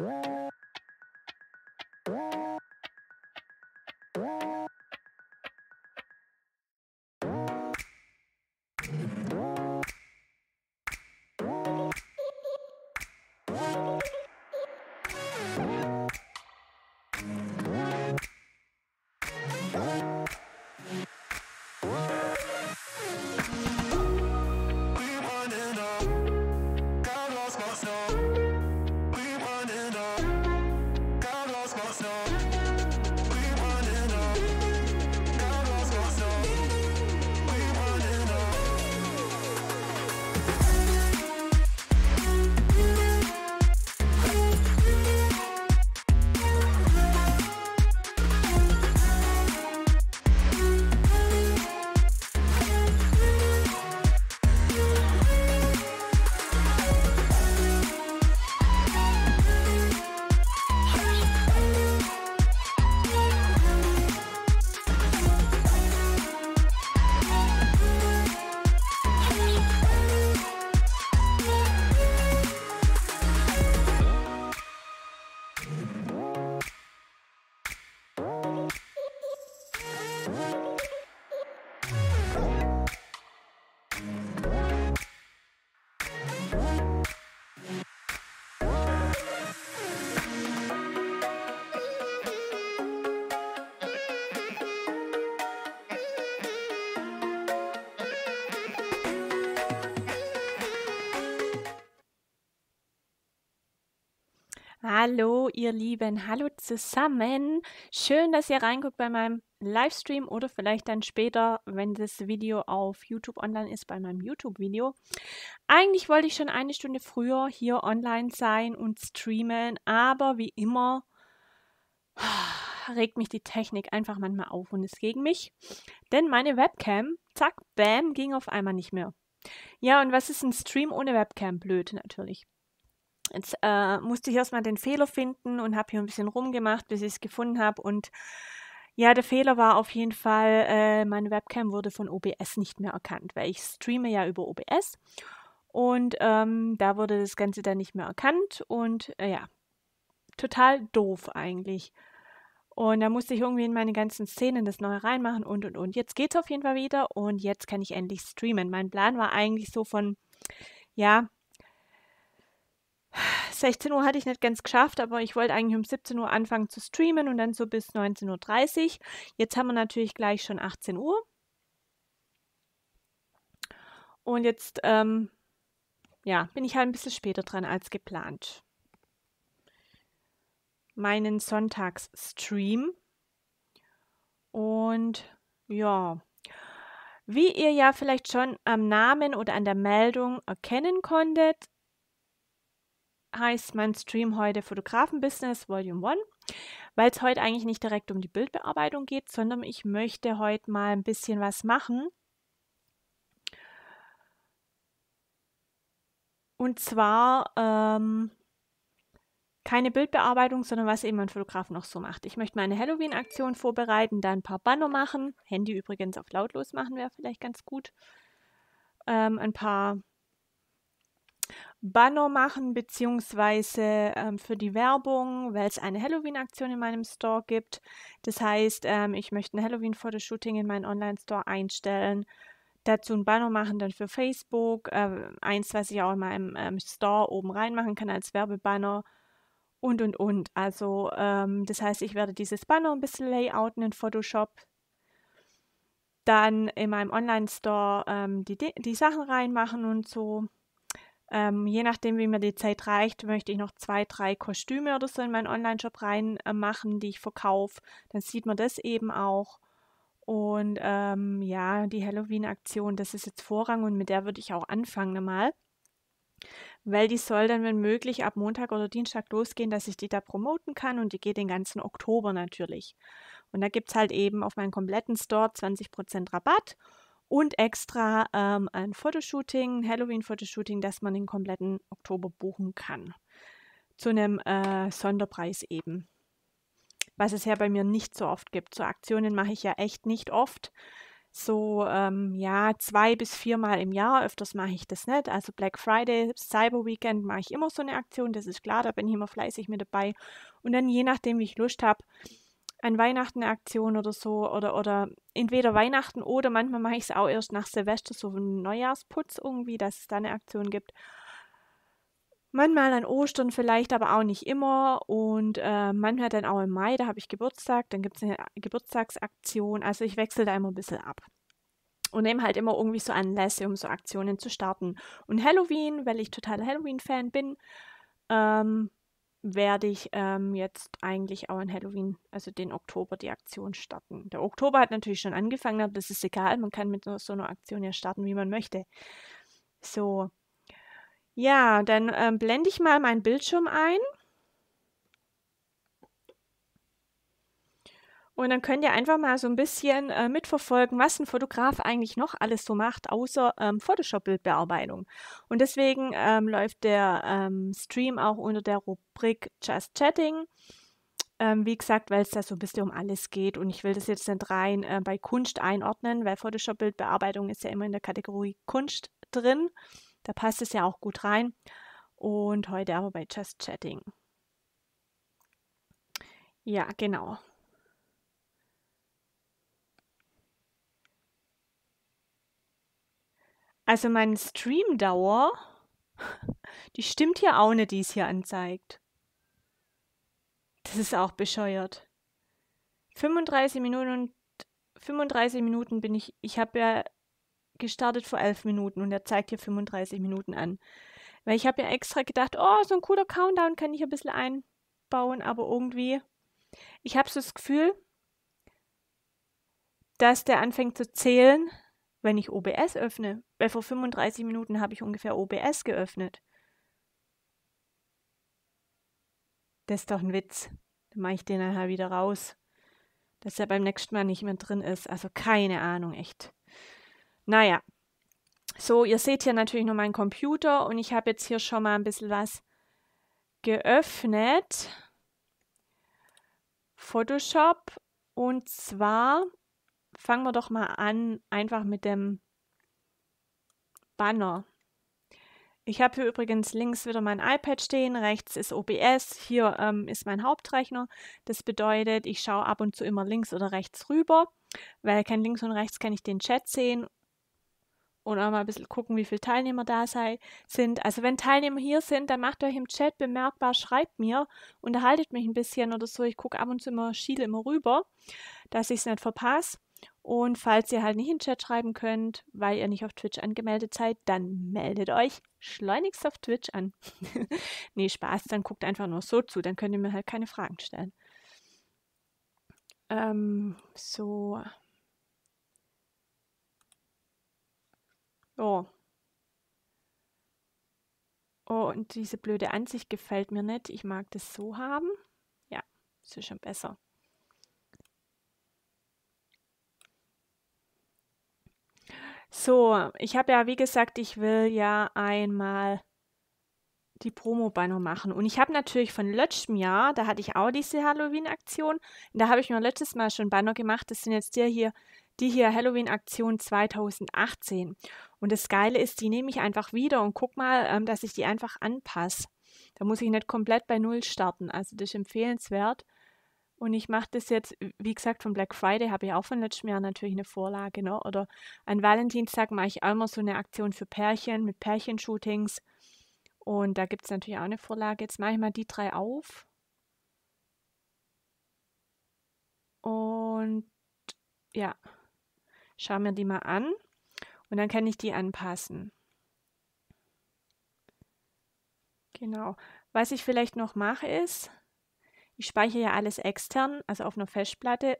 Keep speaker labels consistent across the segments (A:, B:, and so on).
A: Hallo ihr Lieben, hallo zusammen. Schön, dass ihr reinguckt bei meinem Livestream oder vielleicht dann später, wenn das Video auf YouTube online ist, bei meinem YouTube-Video. Eigentlich wollte ich schon eine Stunde früher hier online sein und streamen, aber wie immer regt mich die Technik einfach manchmal auf und ist gegen mich. Denn meine Webcam, zack, bam, ging auf einmal nicht mehr. Ja, und was ist ein Stream ohne Webcam? Blöd natürlich. Jetzt musste ich erstmal den Fehler finden und habe hier ein bisschen rumgemacht, bis ich es gefunden habe. Und ja, der Fehler war auf jeden Fall, meine Webcam wurde von OBS nicht mehr erkannt, weil ich streame ja über OBS. Und da wurde das Ganze dann nicht mehr erkannt. Und ja, total doof eigentlich. Und da musste ich irgendwie in meine ganzen Szenen das Neue reinmachen und. Jetzt geht's auf jeden Fall wieder und jetzt kann ich endlich streamen. Mein Plan war eigentlich so von, ja, 16 Uhr hatte ich nicht ganz geschafft, aber ich wollte eigentlich um 17 Uhr anfangen zu streamen und dann so bis 19:30 Uhr. Jetzt haben wir natürlich gleich schon 18 Uhr. Und jetzt ja, bin ich halt ein bisschen später dran als geplant. Meinen Sonntagsstream. Und ja, wie ihr ja vielleicht schon am Namen oder an der Meldung erkennen konntet, heißt mein Stream heute Fotografen-Business Volume 1, weil es heute eigentlich nicht direkt um die Bildbearbeitung geht, sondern ich möchte heute mal ein bisschen was machen. Und zwar keine Bildbearbeitung, sondern was eben ein Fotograf noch so macht. Ich möchte mal eine Halloween-Aktion vorbereiten, dann ein paar Banner machen. Handy übrigens auf lautlos machen wäre vielleicht ganz gut. Ein paar Banner machen, beziehungsweise für die Werbung, weil es eine Halloween-Aktion in meinem Store gibt. Das heißt, ich möchte ein Halloween-Fotoshooting in meinen Online-Store einstellen, dazu ein Banner machen, dann für Facebook, eins, was ich auch in meinem Store oben reinmachen kann als Werbebanner und. Also, das heißt, ich werde dieses Banner ein bisschen layouten in Photoshop, dann in meinem Online-Store die Sachen reinmachen und so. Je nachdem, wie mir die Zeit reicht, möchte ich noch 2, 3 Kostüme oder so in meinen Online-Shop reinmachen, die ich verkaufe. Dann sieht man das eben auch. Und ja, die Halloween-Aktion, das ist jetzt Vorrang und mit der würde ich auch anfangen einmal. Weil die soll dann, wenn möglich, ab Montag oder Dienstag losgehen, dass ich die da promoten kann und die geht den ganzen Oktober natürlich. Und da gibt es halt eben auf meinen kompletten Store 20% Rabatt und extra ein Fotoshooting, ein Halloween-Fotoshooting, das man den kompletten Oktober buchen kann. Zu einem Sonderpreis eben. Was es ja bei mir nicht so oft gibt. So Aktionen mache ich ja echt nicht oft. So, ja, 2 bis 4 Mal im Jahr, öfters mache ich das nicht. Also Black Friday, Cyber Weekend mache ich immer so eine Aktion, das ist klar, da bin ich immer fleißig mit dabei. Und dann je nachdem, wie ich Lust habe, an Weihnachten eine Aktion oder so oder entweder Weihnachten oder manchmal mache ich es auch erst nach Silvester, so einen Neujahrsputz irgendwie, dass es da eine Aktion gibt. Manchmal an Ostern vielleicht, aber auch nicht immer und manchmal dann auch im Mai, da habe ich Geburtstag, dann gibt es eine Geburtstagsaktion. Also ich wechsle da immer ein bisschen ab und nehme halt immer irgendwie so Anlässe, um so Aktionen zu starten. Und Halloween, weil ich total Halloween-Fan bin, ähm, werde ich jetzt eigentlich auch an Halloween, also den Oktober, die Aktion starten. Der Oktober hat natürlich schon angefangen, aber das ist egal. Man kann mit so einer Aktion ja starten, wie man möchte. So, ja, dann blende ich mal meinen Bildschirm ein. Und dann könnt ihr einfach mal so ein bisschen mitverfolgen, was ein Fotograf eigentlich noch alles so macht, außer Photoshop-Bildbearbeitung. Und deswegen läuft der Stream auch unter der Rubrik Just Chatting. Wie gesagt, weil es da so ein bisschen um alles geht. Und ich will das jetzt nicht rein bei Kunst einordnen, weil Photoshop-Bildbearbeitung ist ja immer in der Kategorie Kunst drin. Da passt es ja auch gut rein. Und heute aber bei Just Chatting. Ja, genau. Also meine Streamdauer, die stimmt hier auch nicht, die es hier anzeigt. Das ist auch bescheuert. 35 Minuten und 35 Minuten bin ich habe ja gestartet vor 11 Minuten und er zeigt hier 35 Minuten an. Weil ich habe ja extra gedacht, oh, so ein cooler Countdown kann ich ein bisschen einbauen, aber irgendwie, ich habe so das Gefühl, dass der anfängt zu zählen, wenn ich OBS öffne. Weil vor 35 Minuten habe ich ungefähr OBS geöffnet. Das ist doch ein Witz. Dann mache ich den nachher wieder raus, dass er beim nächsten Mal nicht mehr drin ist. Also keine Ahnung, echt. Naja, so, ihr seht hier natürlich noch meinen Computer und ich habe jetzt hier schon mal ein bisschen was geöffnet. Photoshop. Und zwar fangen wir doch mal an, einfach mit dem Banner. Ich habe hier übrigens links wieder mein iPad stehen, rechts ist OBS, hier ist mein Hauptrechner. Das bedeutet, ich schaue ab und zu immer links oder rechts rüber, weil kein links und rechts kann ich den Chat sehen und auch mal ein bisschen gucken, wie viele Teilnehmer da sind. Also wenn Teilnehmer hier sind, dann macht euch im Chat bemerkbar, schreibt mir, unterhaltet mich ein bisschen oder so. Ich gucke ab und zu immer, schiele immer rüber, dass ich es nicht verpasse. Und falls ihr halt nicht in den Chat schreiben könnt, weil ihr nicht auf Twitch angemeldet seid, dann meldet euch schleunigst auf Twitch an. Nee, Spaß, dann guckt einfach nur so zu, dann könnt ihr mir halt keine Fragen stellen. So. Oh. Oh, und diese blöde Ansicht gefällt mir nicht. Ich mag das so haben. Ja, das ist schon besser. So, ich habe ja, wie gesagt, ich will ja einmal die Promo-Banner machen. Und ich habe natürlich von letztem Jahr, da hatte ich auch diese Halloween-Aktion. Da habe ich mir letztes Mal schon Banner gemacht. Das sind jetzt die hier Halloween-Aktion 2018. Und das Geile ist, die nehme ich einfach wieder und guck mal, dass ich die einfach anpasse. Da muss ich nicht komplett bei Null starten. Also das ist empfehlenswert. Und ich mache das jetzt, wie gesagt, von Black Friday habe ich auch von letztem Jahr natürlich eine Vorlage, ne? Oder an Valentinstag mache ich auch immer so eine Aktion für Pärchen mit Pärchenshootings. Und da gibt es natürlich auch eine Vorlage. Jetzt mache ich mal die 3 auf. Und ja, schaue mir die mal an. Und dann kann ich die anpassen. Genau. Was ich vielleicht noch mache ist, ich speichere ja alles extern, also auf einer Festplatte.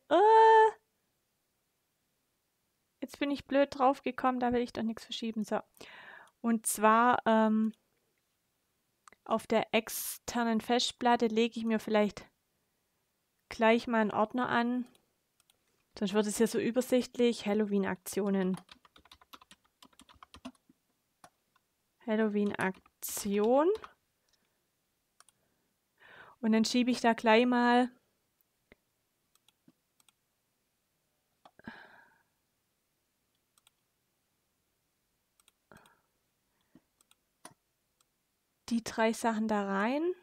A: Jetzt bin ich blöd drauf gekommen, da will ich doch nichts verschieben. So. Und zwar auf der externen Festplatte lege ich mir vielleicht gleich mal einen Ordner an. Sonst wird es hier so übersichtlich. Halloween-Aktionen. Halloween-Aktion. Und dann schiebe ich da gleich mal die 3 Sachen da rein.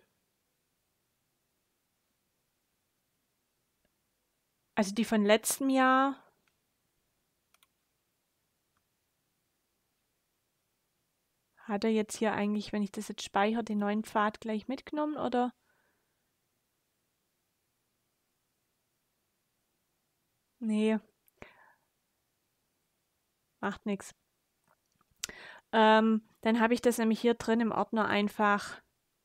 A: Also die von letztem Jahr. Hat er jetzt hier eigentlich, wenn ich das jetzt speichere, den neuen Pfad gleich mitgenommen oder? Nee, macht nichts. Dann habe ich das nämlich hier drin im Ordner einfach.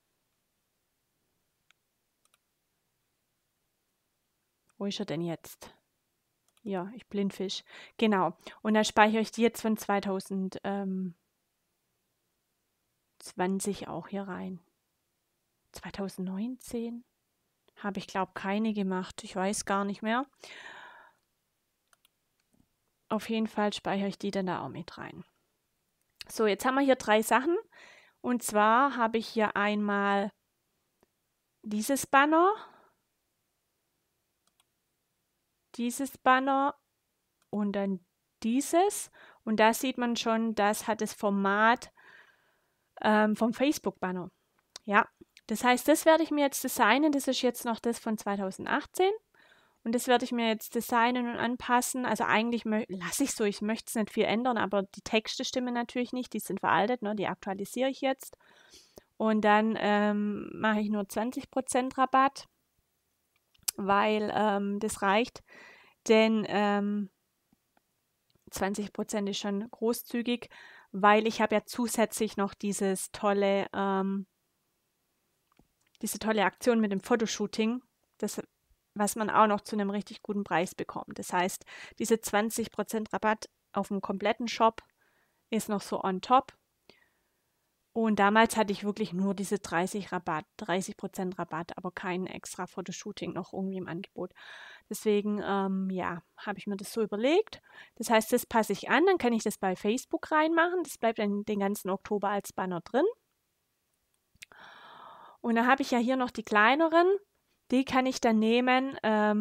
A: Wo ist er denn jetzt? Ja, ich Blindfisch. Genau. Und da speichere ich die jetzt von 2020 auch hier rein. 2019 habe ich, glaube ich, keine gemacht. Ich weiß gar nicht mehr. Auf jeden Fall speichere ich die dann da auch mit rein. So, jetzt haben wir hier 3 Sachen. Und zwar habe ich hier einmal dieses Banner und dann dieses. Und da sieht man schon, das hat das Format vom Facebook-Banner. Ja, das heißt, das werde ich mir jetzt designen. Das ist jetzt noch das von 2018. Und das werde ich mir jetzt designen und anpassen. Also eigentlich lasse ich so, ich möchte es nicht viel ändern, aber die Texte stimmen natürlich nicht, die sind veraltet, ne? Die aktualisiere ich jetzt. Und dann mache ich nur 20% Rabatt, weil das reicht. Denn 20% ist schon großzügig, weil ich habe ja zusätzlich noch diese tolle Aktion mit dem Fotoshooting, was man auch noch zu einem richtig guten Preis bekommt. Das heißt, diese 20% Rabatt auf dem kompletten Shop ist noch so on top. Und damals hatte ich wirklich nur diese 30% Rabatt, aber kein extra Fotoshooting noch irgendwie im Angebot. Deswegen, ja, habe ich mir das so überlegt. Das heißt, das passe ich an, dann kann ich das bei Facebook reinmachen. Das bleibt dann den ganzen Oktober als Banner drin. Und dann habe ich ja hier noch die kleineren. Die kann ich dann nehmen,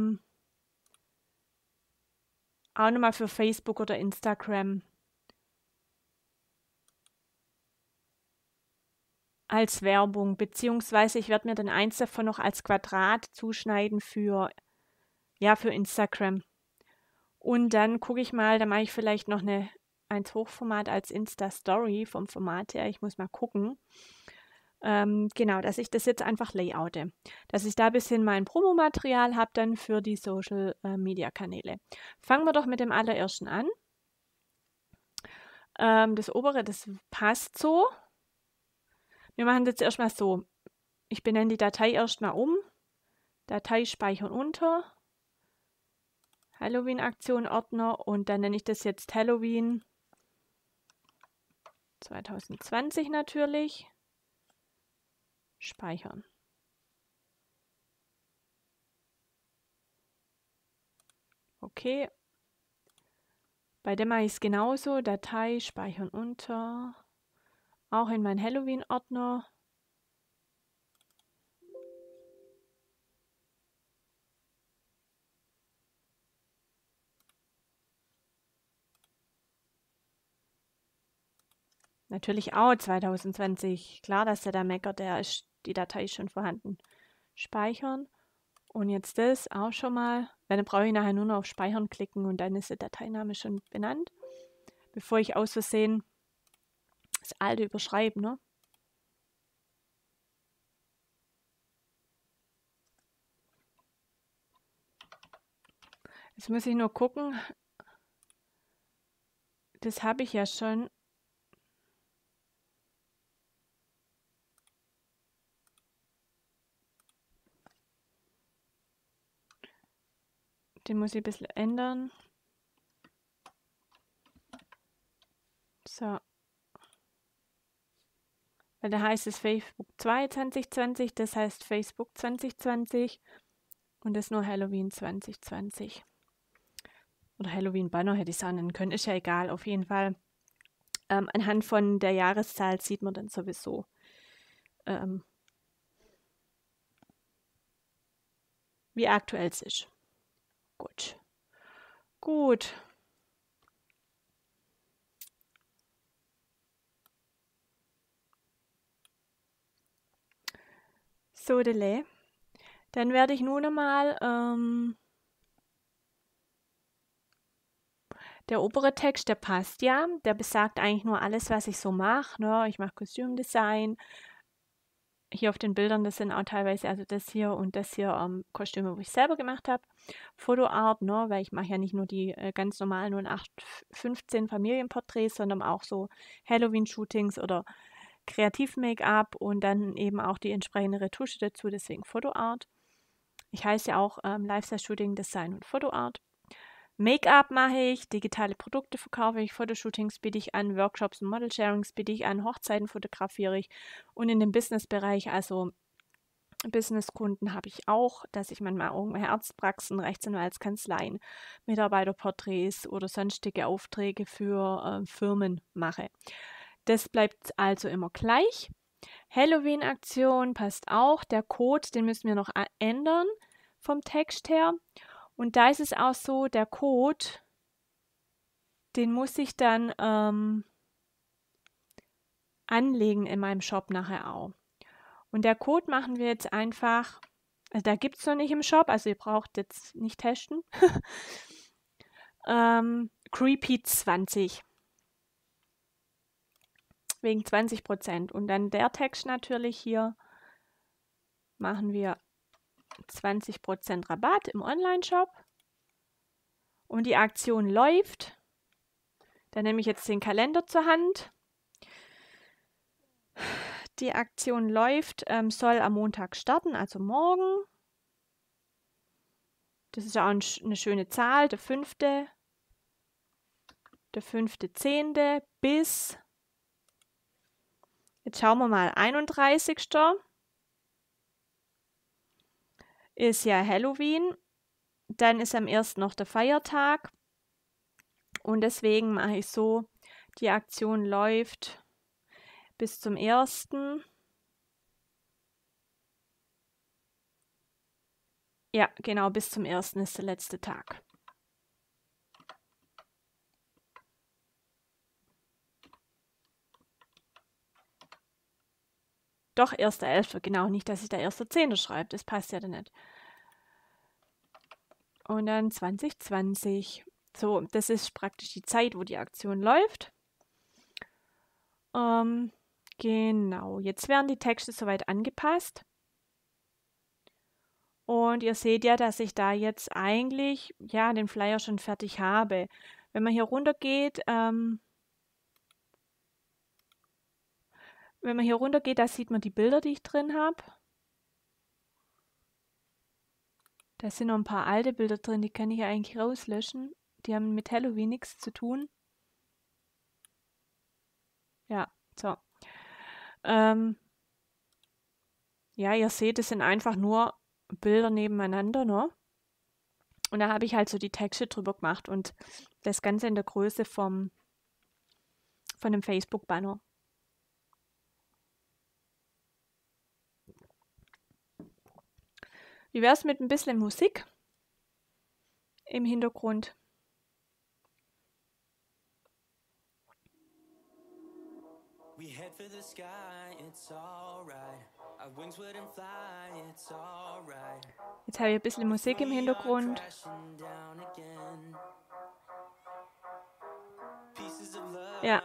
A: auch nochmal für Facebook oder Instagram als Werbung, beziehungsweise ich werde mir dann eins davon noch als Quadrat zuschneiden für Instagram. Und dann gucke ich mal, da mache ich vielleicht noch eine 1 Hochformat als Insta-Story vom Format her. Ich muss mal gucken. Genau, dass ich das jetzt einfach layoute. Dass ich da ein bisschen mein Promomaterial habe dann für die Social-Media-Kanäle. Fangen wir doch mit dem allerersten an. Das obere, das passt so. Wir machen das jetzt erstmal so. Ich benenne die Datei erstmal um. Datei speichern unter. Halloween-Aktion Ordner und dann nenne ich das jetzt Halloween 2020 natürlich. Speichern. Okay. Bei dem mache ich es genauso. Datei speichern unter. Auch in meinen Halloween-Ordner. Natürlich auch 2020. Klar, dass der da meckert, die Datei ist schon vorhanden. Speichern. Und jetzt das auch schon mal. Dann brauche ich nachher nur noch auf Speichern klicken und dann ist der Dateiname schon benannt. Bevor ich aus Versehen das alte überschreibe, ne? Jetzt muss ich nur gucken. Das habe ich ja schon. Den muss ich ein bisschen ändern. So. Weil da heißt es Facebook 2 2020, das heißt Facebook 2020 und das nur Halloween 2020. Oder Halloween Banner hätte ich es nennen können, ist ja egal, auf jeden Fall. Anhand von der Jahreszahl sieht man dann sowieso, wie aktuell es ist. Gut. Gut. So, Dele. Dann werde ich nun einmal der obere Text, der passt ja. Der besagt eigentlich nur alles, was ich so mache. Ne? Ich mache Kostümdesign. Hier auf den Bildern, das sind auch teilweise, also das hier und das hier Kostüme, wo ich selber gemacht habe. Fotoart, ne? Weil ich mache ja nicht nur die ganz normalen 0815 Familienporträts, sondern auch so Halloween-Shootings oder Kreativ-Make-up und dann eben auch die entsprechende Retusche dazu, deswegen Fotoart. Ich heiße ja auch Lifestyle-Shooting, Design und Fotoart. Make-up mache ich, digitale Produkte verkaufe ich, Fotoshootings biete ich an, Workshops und Model-Sharings biete ich an, Hochzeiten fotografiere ich und in dem Business-Bereich, also Businesskunden habe ich auch, dass ich manchmal irgendwelche Arztpraxen, Rechtsanwaltskanzleien, Mitarbeiterporträts oder sonstige Aufträge für Firmen mache. Das bleibt also immer gleich. Halloween-Aktion passt auch. Der Code, den müssen wir noch ändern vom Text her. Und da ist es auch so, der Code, den muss ich dann anlegen in meinem Shop nachher auch. Und der Code machen wir jetzt einfach, also da gibt es noch nicht im Shop, also ihr braucht jetzt nicht testen. Creepy20. Wegen 20%. Und dann der Text natürlich hier machen wir 20% Rabatt im Online-Shop. Und die Aktion läuft. Dann nehme ich jetzt den Kalender zur Hand. Die Aktion läuft, soll am Montag starten, also morgen. Das ist ja auch eine schöne Zahl, der 5.10. bis, jetzt schauen wir mal, 31. ist ja Halloween. Dann ist am 1. noch der Feiertag. Und deswegen mache ich so, die Aktion läuft bis zum 1. Ja, genau, bis zum 1. ist der letzte Tag. Doch, 1.11., genau, nicht, dass ich da 1.10. schreibe, das passt ja dann nicht. Und dann 2020. So, das ist praktisch die Zeit, wo die Aktion läuft. Genau, jetzt werden die Texte soweit angepasst. Und ihr seht ja, dass ich da jetzt eigentlich, ja, den Flyer schon fertig habe. Wenn man hier runter geht, da sieht man die Bilder, die ich drin habe. Da sind noch ein paar alte Bilder drin, die kann ich ja eigentlich rauslöschen. Die haben mit Halloween nichts zu tun. Ja, so. Ja, ihr seht, es sind einfach nur Bilder nebeneinander, ne? Und da habe ich halt so die Texte drüber gemacht und das Ganze in der Größe von dem Facebook-Banner. Wie wäre es mit ein bisschen Musik im Hintergrund? Jetzt habe ich ein bisschen Musik im Hintergrund. Ja.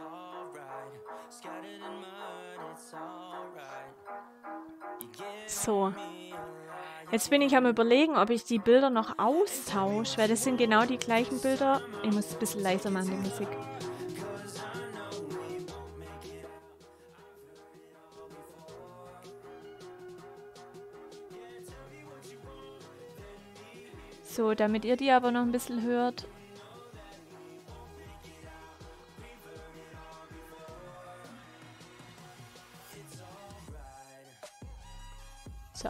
A: So. Jetzt bin ich am Überlegen, ob ich die Bilder noch austausche, weil das sind genau die gleichen Bilder. Ich muss es ein bisschen leiser machen, die Musik. So, damit ihr die aber noch ein bisschen hört. So.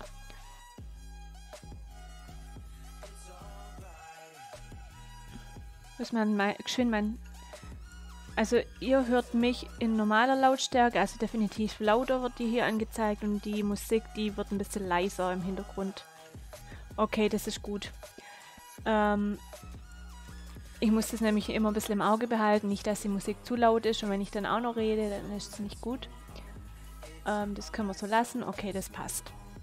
A: Muss man mal geschwind also ihr hört mich in normaler Lautstärke, also definitiv lauter wird die hier angezeigt und die Musik, die wird ein bisschen leiser im Hintergrund. Okay, das ist gut. Ich muss das nämlich immer ein bisschen im Auge behalten, nicht, dass die Musik zu laut ist und wenn ich dann auch noch rede, dann ist es nicht gut. Das können wir so lassen. Okay, das passt.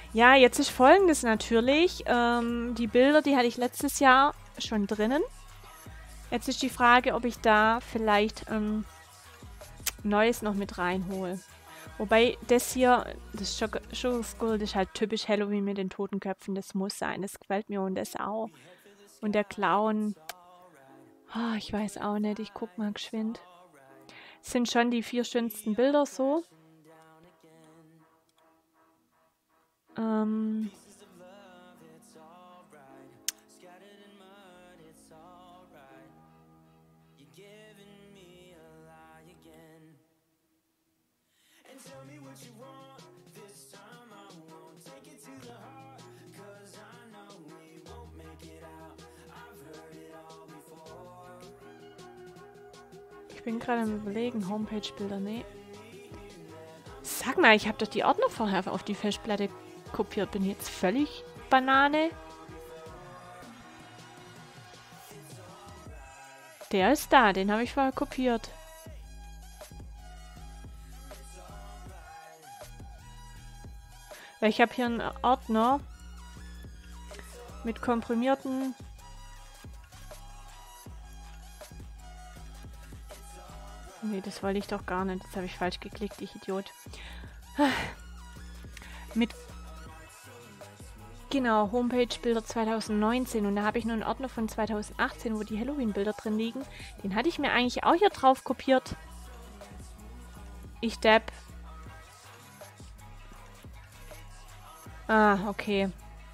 A: Ja, jetzt ist Folgendes natürlich. Die Bilder, die hatte ich letztes Jahr schon drinnen. Jetzt ist die Frage, ob ich da vielleicht Neues noch mit reinhole. Wobei das hier, das Sugar Skull, das ist halt typisch Halloween mit den Totenköpfen. Das muss sein. Das gefällt mir und das auch. Und der Clown, ich weiß auch nicht. Ich guck mal geschwind. Das sind schon die 4 schönsten Bilder so. Ich bin gerade am Überlegen, Homepage-Bilder, nee. Sag mal, ich habe doch die Ordner vorher auf die Festplatte kopiert. Bin jetzt völlig Banane. Der ist da, den habe ich vorher kopiert. Weil ich habe hier einen Ordner mit komprimierten... Nee, das wollte ich doch gar nicht. Das habe ich falsch geklickt, ich Idiot. Mit... Genau, Homepage-Bilder 2019. Und da habe ich nur einen Ordner von 2018, wo die Halloween-Bilder drin liegen. Den hatte ich mir eigentlich auch hier drauf kopiert. Ich depp. Ah, okay.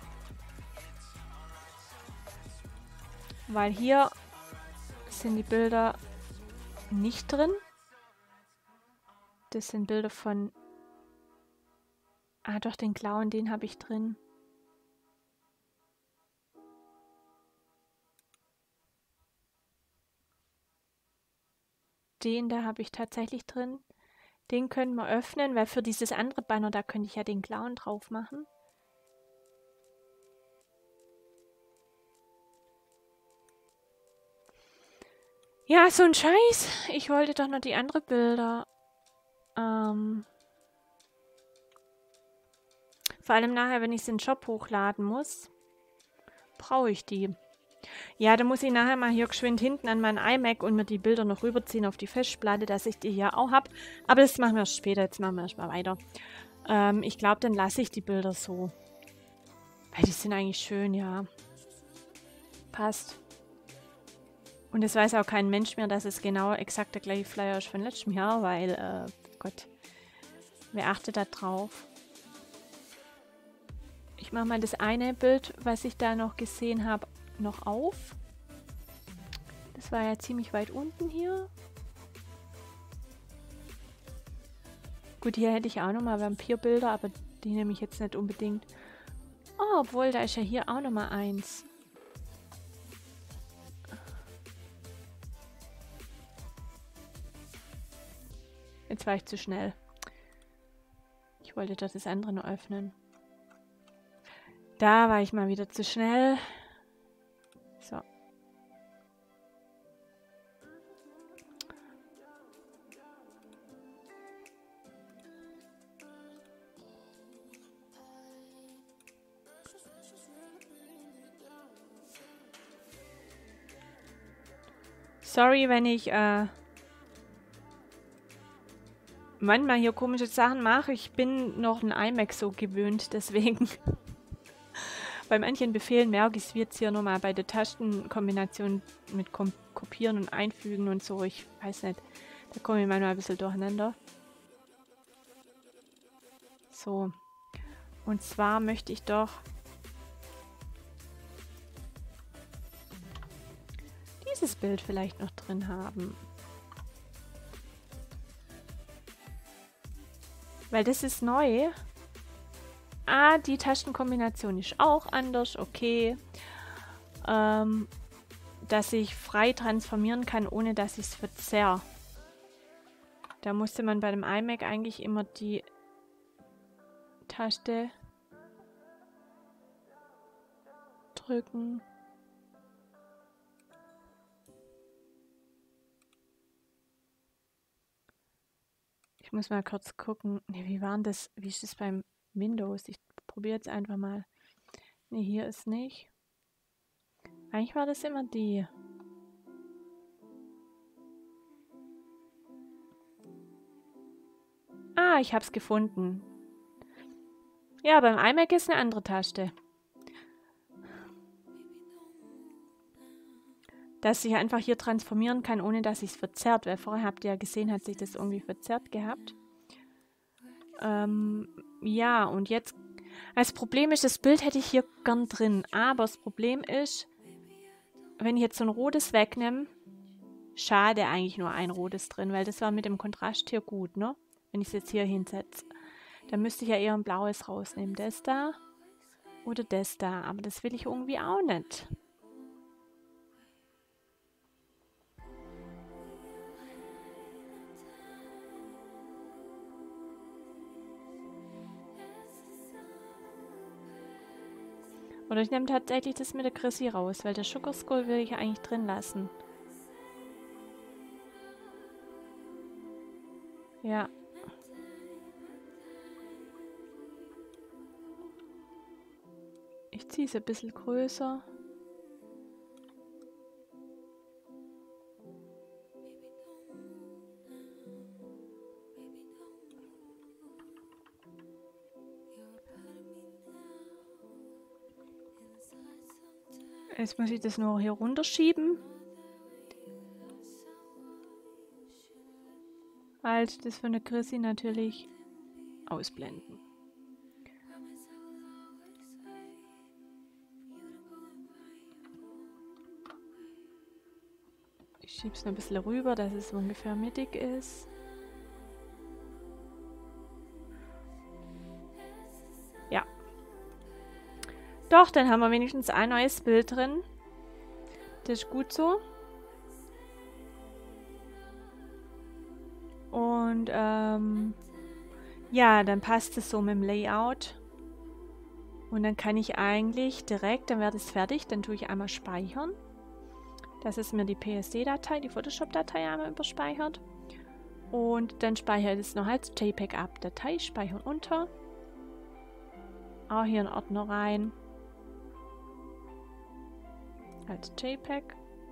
A: Weil hier sind die Bilder nicht drin. Das sind Bilder von... Ah, doch, den Clown, den habe ich drin. Den da habe ich tatsächlich drin. Den können wir öffnen, weil für dieses andere Banner, da könnte ich ja den Clown drauf machen. Ja, so ein Scheiß. Ich wollte doch noch die anderen Bilder. Vor allem nachher, wenn ich es in den Shop hochladen muss, brauche ich die. Ja, da muss ich nachher mal hier geschwind hinten an meinen iMac und mir die Bilder noch rüberziehen auf die Festplatte, dass ich die hier auch habe. Aber das machen wir erst später. Jetzt machen wir erstmal weiter. Ich glaube, dann lasse ich die Bilder so. Weil die sind eigentlich schön, ja. Passt. Und es weiß auch kein Mensch mehr, dass es genau exakt der gleiche Flyer ist von letztem Jahr, weil, Gott, wer achtet da drauf? Ich mache mal das eine Bild, was ich da noch gesehen habe, noch auf. Das war ja ziemlich weit unten hier. Gut, hier hätte ich auch nochmal Vampirbilder, aber die nehme ich jetzt nicht unbedingt. Oh, obwohl, da ist ja hier auch nochmal eins. Jetzt war ich zu schnell. Ich wollte doch das andere noch öffnen. Da war ich mal wieder zu schnell. So. Sorry, wenn ich manchmal hier komische Sachen mache. Ich bin noch ein iMac so gewöhnt, deswegen. Bei manchen Befehlen merke ich es jetzt hier nochmal bei der Tastenkombination mit Kopieren und Einfügen und so. Ich weiß nicht, da komme ich manchmal ein bisschen durcheinander. So. Und zwar möchte ich doch dieses Bild vielleicht noch drin haben. Weil das ist neu. Ah, die Tastenkombination ist auch anders, okay. Dass ich frei transformieren kann, ohne dass ich es verzerre. Da musste man bei dem iMac eigentlich immer die Taste drücken. Ich muss mal kurz gucken. Ne, wie war das? Wie ist das beim Windows? Ich probiere jetzt einfach mal. Ne, hier ist nicht. Eigentlich war das immer die. Ah, ich habe es gefunden. Ja, beim iMac ist eine andere Taste. Dass ich einfach hier transformieren kann, ohne dass ich es verzerrt. Weil vorher habt ihr ja gesehen, hat sich das irgendwie verzerrt gehabt. Ja, und jetzt... Das Problem ist, das Bild hätte ich hier gern drin. Aber das Problem ist, wenn ich jetzt so ein rotes wegnehme, schade eigentlich nur ein rotes drin, weil das war mit dem Kontrast hier gut, ne? Wenn ich es jetzt hier hinsetze. Dann müsste ich ja eher ein blaues rausnehmen. Das da oder das da. Aber das will ich irgendwie auch nicht. Oder ich nehme tatsächlich das mit der Chrissy raus, weil der Sugar Skull will ich eigentlich drin lassen. Ja. Ich ziehe es ein bisschen größer. Jetzt muss ich das nur hier runterschieben. Halt das von der Chrissy natürlich ausblenden. Ich schiebe es noch ein bisschen rüber, dass es ungefähr mittig ist. Ja. Doch, dann haben wir wenigstens ein neues Bild drin. Das ist gut so. Und ja, dann passt es so mit dem Layout. Und dann kann ich eigentlich direkt, dann wird es fertig, dann tue ich einmal speichern. Dass es mir die PSD-Datei, die Photoshop-Datei einmal überspeichert. Und dann speichere ich es noch als JPEG ab. Datei speichern unter. Auch hier in Ordner rein. Als JPEG.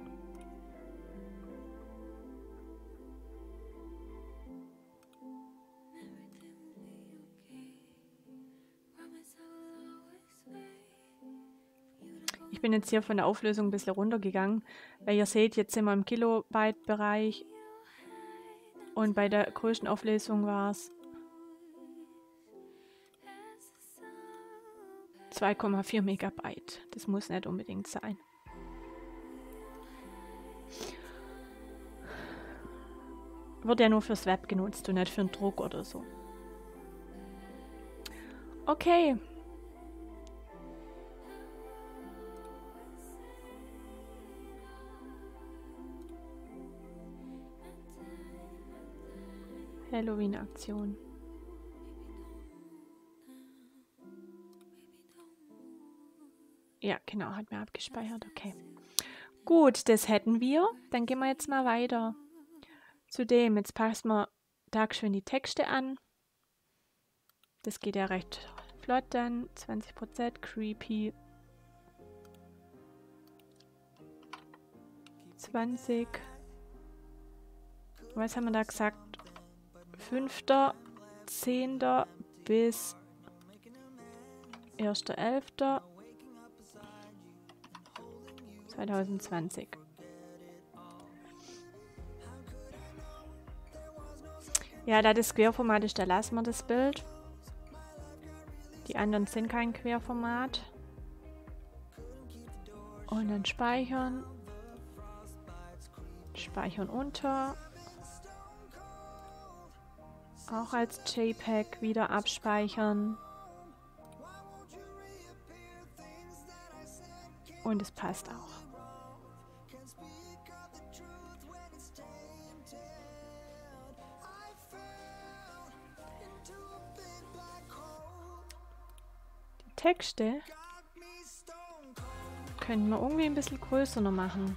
A: Ich bin jetzt hier von der Auflösung ein bisschen runtergegangen, weil ihr seht, jetzt sind wir im Kilobyte-Bereich und bei der größten Auflösung war es 2,4 Megabyte. Das muss nicht unbedingt sein. Wird ja nur fürs Web genutzt und nicht für einen Druck oder so. Okay. Halloween-Aktion. Ja, genau, hat mir abgespeichert. Okay. Gut, das hätten wir. Dann gehen wir jetzt mal weiter. Zudem, jetzt passen wir da schön die Texte an. Das geht ja recht flott dann. 20% creepy. 20. Was haben wir da gesagt? 5.10. bis 1.11.2020. Ja, da das Querformat ist, da lassen wir das Bild. Die anderen sind kein Querformat. Und dann speichern. Speichern unter. Auch als JPEG wieder abspeichern. Und es passt auch. Die Texte können wir irgendwie ein bisschen größer noch machen.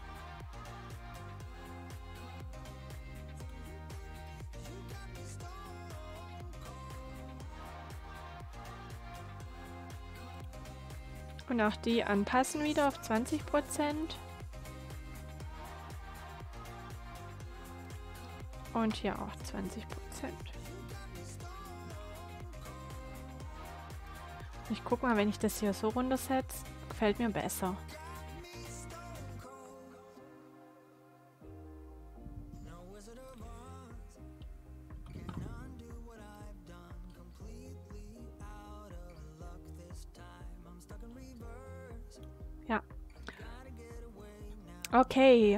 A: Und auch die anpassen wieder auf 20%. Und hier auch 20%. Ich gucke mal, wenn ich das hier so runtersetze, gefällt mir besser. Ja. Okay.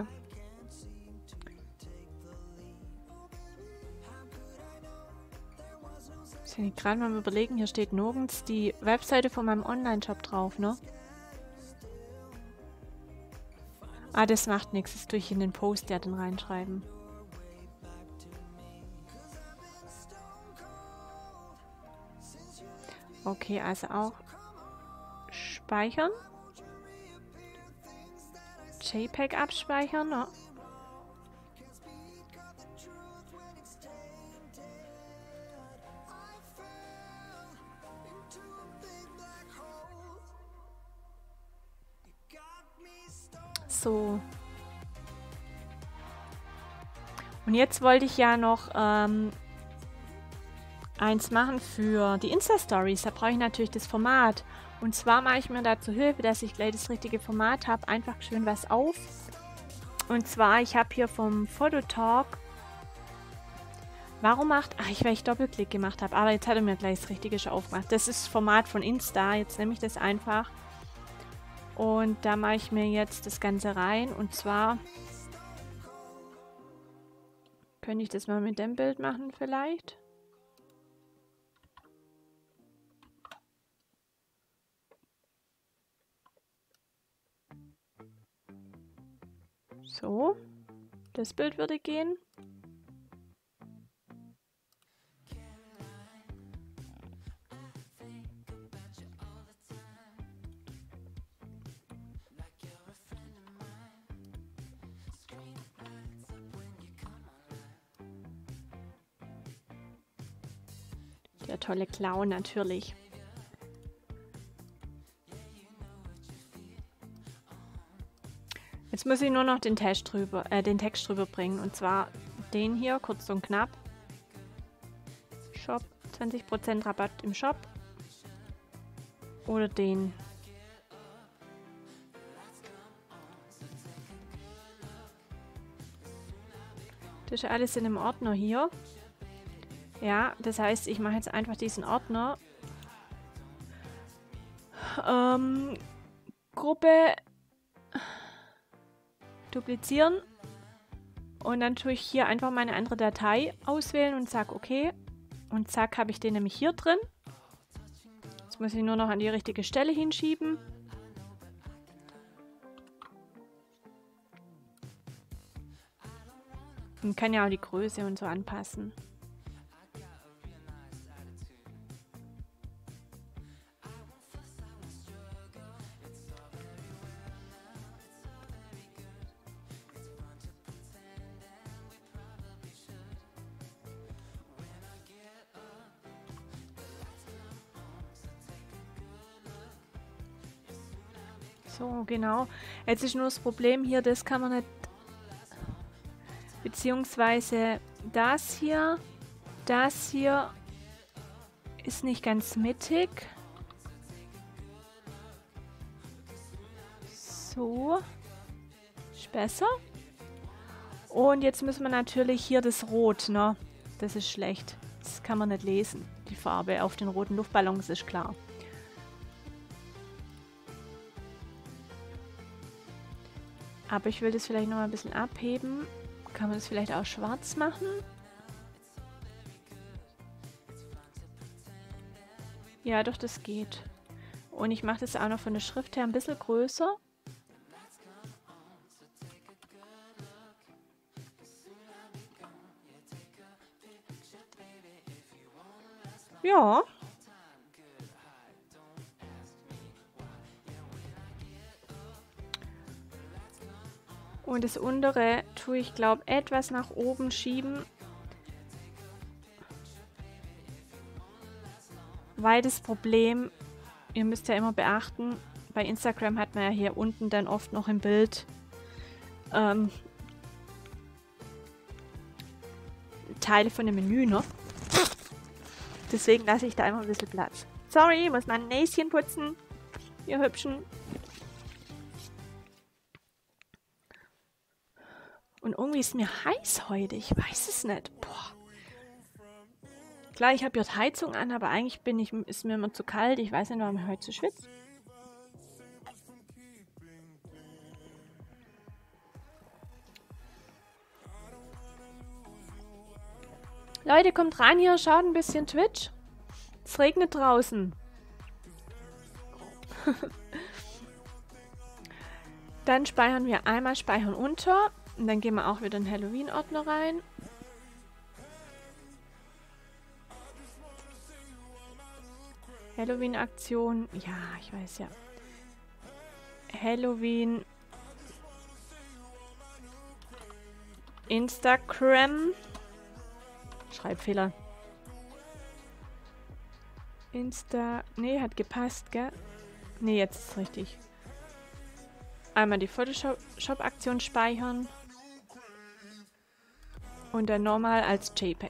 A: Ich bin gerade mal am Überlegen, hier steht nirgends die Webseite von meinem Online-Shop drauf, ne? Ah, das macht nichts, das tue ich in den Post ja dann reinschreiben. Okay, also auch speichern. JPEG abspeichern, ne? So. Und jetzt wollte ich ja noch eins machen für die Insta-Stories. Da brauche ich natürlich das Format. Und zwar mache ich mir da zur Hilfe, dass ich gleich das richtige Format habe, einfach schön was auf. Und zwar, ich habe hier vom Fototalk. Warum macht... Ach, weil ich Doppelklick gemacht habe. Aber jetzt hat er mir gleich das Richtige schon aufgemacht. Das ist das Format von Insta. Jetzt nehme ich das einfach. Und da mache ich mir jetzt das Ganze rein. Und zwar... Könnte ich das mal mit dem Bild machen vielleicht? So. Das Bild würde gehen. Der tolle Clown natürlich. Jetzt muss ich nur noch den Text drüber bringen. Und zwar den hier, kurz und knapp. Shop, 20% Rabatt im Shop. Oder den. Das ist alles in einem Ordner hier. Ja, das heißt, ich mache jetzt einfach diesen Ordner. Gruppe duplizieren. Und dann tue ich hier einfach meine andere Datei auswählen und sage okay. Und zack, habe ich den nämlich hier drin. Jetzt muss ich nur noch an die richtige Stelle hinschieben. Und kann ja auch die Größe und so anpassen. So, genau. Jetzt ist nur das Problem hier, das kann man nicht... Beziehungsweise das hier ist nicht ganz mittig. So. Ist besser. Und jetzt müssen wir natürlich hier das Rot, ne? Das ist schlecht. Das kann man nicht lesen. Die Farbe auf den roten Luftballons ist klar. Aber ich will das vielleicht noch mal ein bisschen abheben. Kann man das vielleicht auch schwarz machen? Ja, doch, das geht. Und ich mache das auch noch von der Schrift her ein bisschen größer. Ja. Und das untere tue ich, glaube ich, etwas nach oben schieben. Weil das Problem, ihr müsst ja immer beachten, bei Instagram hat man ja hier unten dann oft noch im Bild Teile von dem Menü, ne? Deswegen lasse ich da einfach ein bisschen Platz. Sorry, muss mein Näschen putzen. Ihr Hübschen. Und irgendwie ist mir heiß heute. Ich weiß es nicht. Boah. Klar, ich habe hier die Heizung an, aber eigentlich ist mir immer zu kalt. Ich weiß nicht, warum ich heute so schwitze. Leute, kommt rein hier, schaut ein bisschen Twitch. Es regnet draußen. Dann speichern wir einmal Speichern unter. Und dann gehen wir auch wieder in den Halloween-Ordner rein. Halloween-Aktion. Ja, ich weiß ja. Halloween. Instagram. Schreibfehler. Nee, hat gepasst, gell? Nee, jetzt ist es richtig. Einmal die Photoshop-Aktion speichern. Und dann normal als JPEG.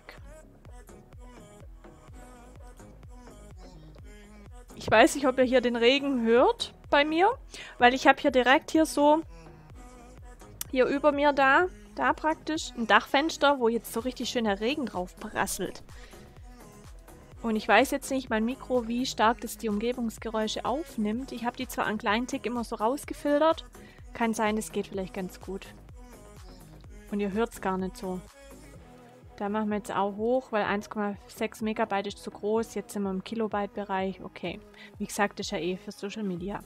A: Ich weiß nicht, ob ihr hier den Regen hört bei mir, weil ich habe hier direkt hier so, hier über mir da praktisch, ein Dachfenster, wo jetzt so richtig schöner Regen drauf prasselt. Und ich weiß jetzt nicht, mein Mikro, wie stark das die Umgebungsgeräusche aufnimmt. Ich habe die zwar an kleinen Tick immer so rausgefiltert. Kann sein, das geht vielleicht ganz gut. Und ihr hört es gar nicht so. Da machen wir jetzt auch hoch, weil 1,6 Megabyte ist zu groß. Jetzt sind wir im Kilobyte-Bereich. Okay. Wie gesagt, das ist ja eh für Social Media.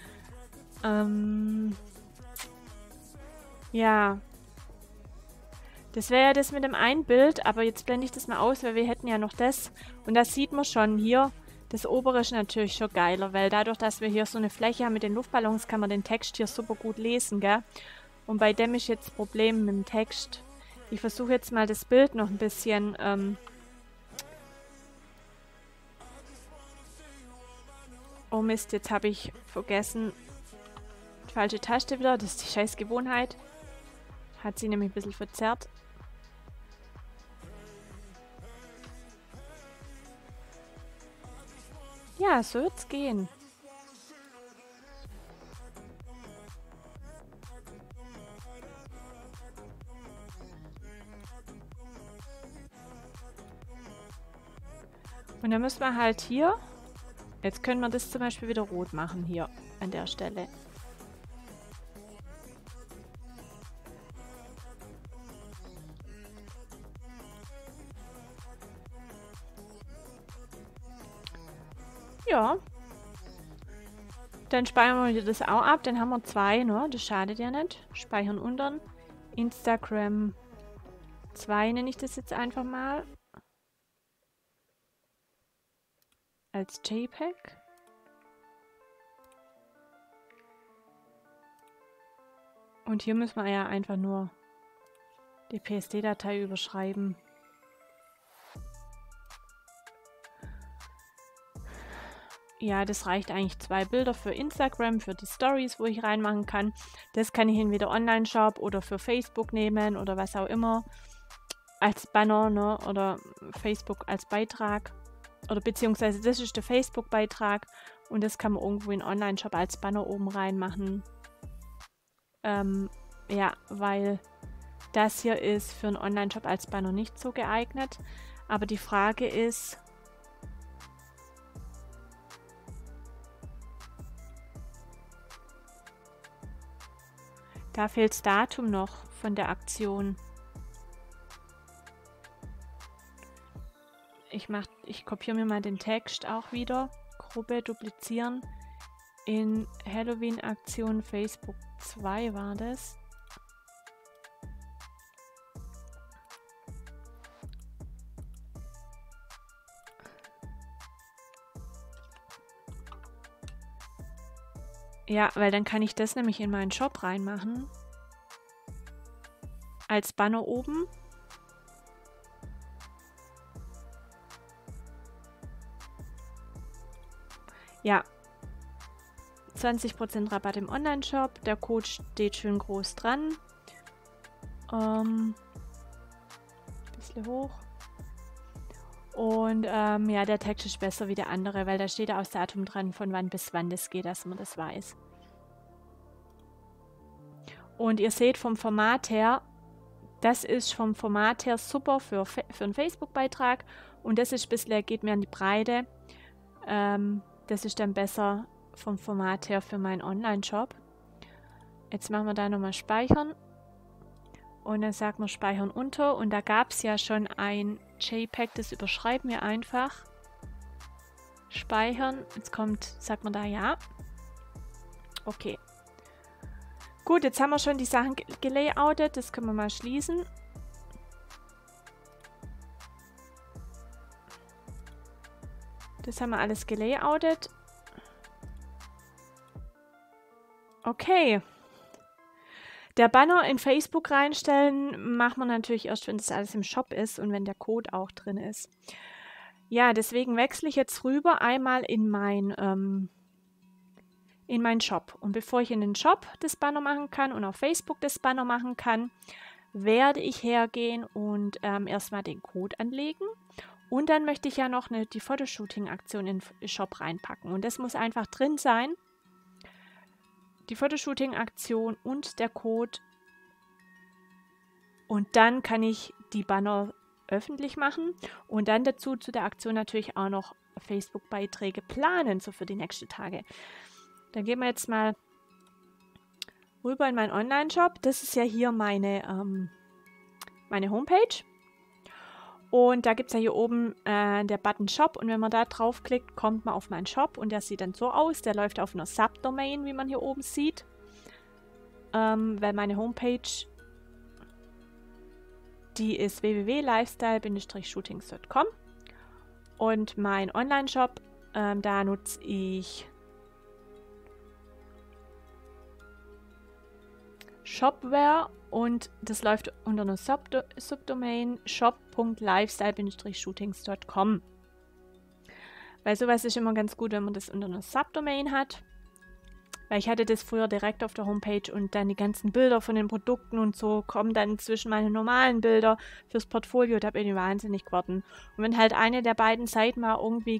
A: Ja. Das wäre ja das mit dem einen Bild, aber jetzt blende ich das mal aus, weil wir hätten ja noch das. Und das sieht man schon hier. Das obere ist natürlich schon geiler, weil dadurch, dass wir hier so eine Fläche haben mit den Luftballons, kann man den Text hier super gut lesen, gell? Und bei dem ist jetzt das Problem mit dem Text. Ich versuche jetzt mal das Bild noch ein bisschen oh Mist, jetzt habe ich vergessen. Falsche Taste wieder, das ist die scheiß Gewohnheit. Hat sie nämlich ein bisschen verzerrt. Ja, so wird's gehen. Und dann müssen wir halt hier, jetzt können wir das zum Beispiel wieder rot machen hier an der Stelle. Ja. Dann speichern wir das auch ab. Dann haben wir 2, ne? Das schadet ja nicht. Speichern unten. Instagram 2 nenne ich das jetzt einfach mal. Als JPEG. Und hier müssen wir ja einfach nur die PSD-Datei überschreiben. Ja, das reicht eigentlich 2 Bilder für Instagram, für die Stories, wo ich reinmachen kann. Das kann ich entweder Online-Shop oder für Facebook nehmen oder was auch immer. Als Banner, ne? Oder Facebook als Beitrag. Oder beziehungsweise das ist der Facebook-Beitrag und das kann man irgendwo in Online-Shop als Banner oben reinmachen. Ja, weil das hier ist für einen Online-Shop als Banner nicht so geeignet. Aber die Frage ist, da fehlt das Datum noch von der Aktion. Ich kopiere mir mal den Text auch wieder. Gruppe duplizieren. In Halloween-Aktion Facebook 2 war das. Ja, weil dann kann ich das nämlich in meinen Shop reinmachen. Als Banner oben. Ja. 20% Rabatt im Online-Shop. Der Code steht schön groß dran. Bisschen hoch. Und ja, der Text ist besser wie der andere, weil da steht auch das Datum dran, von wann bis wann das geht, dass man das weiß. Und ihr seht vom Format her, das ist vom Format her super für einen Facebook-Beitrag. Und das ist ein bisschen, geht mir an die Breite. Das ist dann besser vom Format her für meinen Online-Shop. Jetzt machen wir da nochmal Speichern. Und dann sagt man Speichern unter. Und da gab es ja schon ein JPEG, das überschreiben wir einfach. Speichern. Jetzt kommt, sagt man da ja. Okay. Gut, jetzt haben wir schon die Sachen gelayoutet. Das können wir mal schließen. Das haben wir alles gelayoutet. Okay. Der Banner in Facebook reinstellen macht man natürlich erst, wenn das alles im Shop ist und wenn der Code auch drin ist. Ja, deswegen wechsle ich jetzt rüber einmal in meinen Shop. Und bevor ich in den Shop das Banner machen kann und auf Facebook das Banner machen kann, werde ich hergehen und erstmal den Code anlegen. Und dann möchte ich ja noch die Fotoshooting-Aktion in den Shop reinpacken. Und das muss einfach drin sein. Die Fotoshooting-Aktion und der Code. Und dann kann ich die Banner öffentlich machen. Und dann dazu zu der Aktion natürlich auch noch Facebook-Beiträge planen, so für die nächsten Tage. Dann gehen wir jetzt mal rüber in meinen Online-Shop. Das ist ja hier meine Homepage. Und da gibt es ja hier oben der Button Shop. Und wenn man da draufklickt, kommt man auf meinen Shop. Und der sieht dann so aus. Der läuft auf einer Subdomain, wie man hier oben sieht. Weil meine Homepage, die ist www.lifestyle-shootings.com. Und mein Online-Shop, da nutze ich Shopware und das läuft unter einer Subdomain shop.lifestyle-shootings.com. Weil sowas ist immer ganz gut, wenn man das unter einer Subdomain hat. Weil ich hatte das früher direkt auf der Homepage und dann die ganzen Bilder von den Produkten und so kommen dann zwischen meine normalen Bilder fürs Portfolio. Da bin ich wahnsinnig geworden. Und wenn halt eine der beiden Seiten mal irgendwie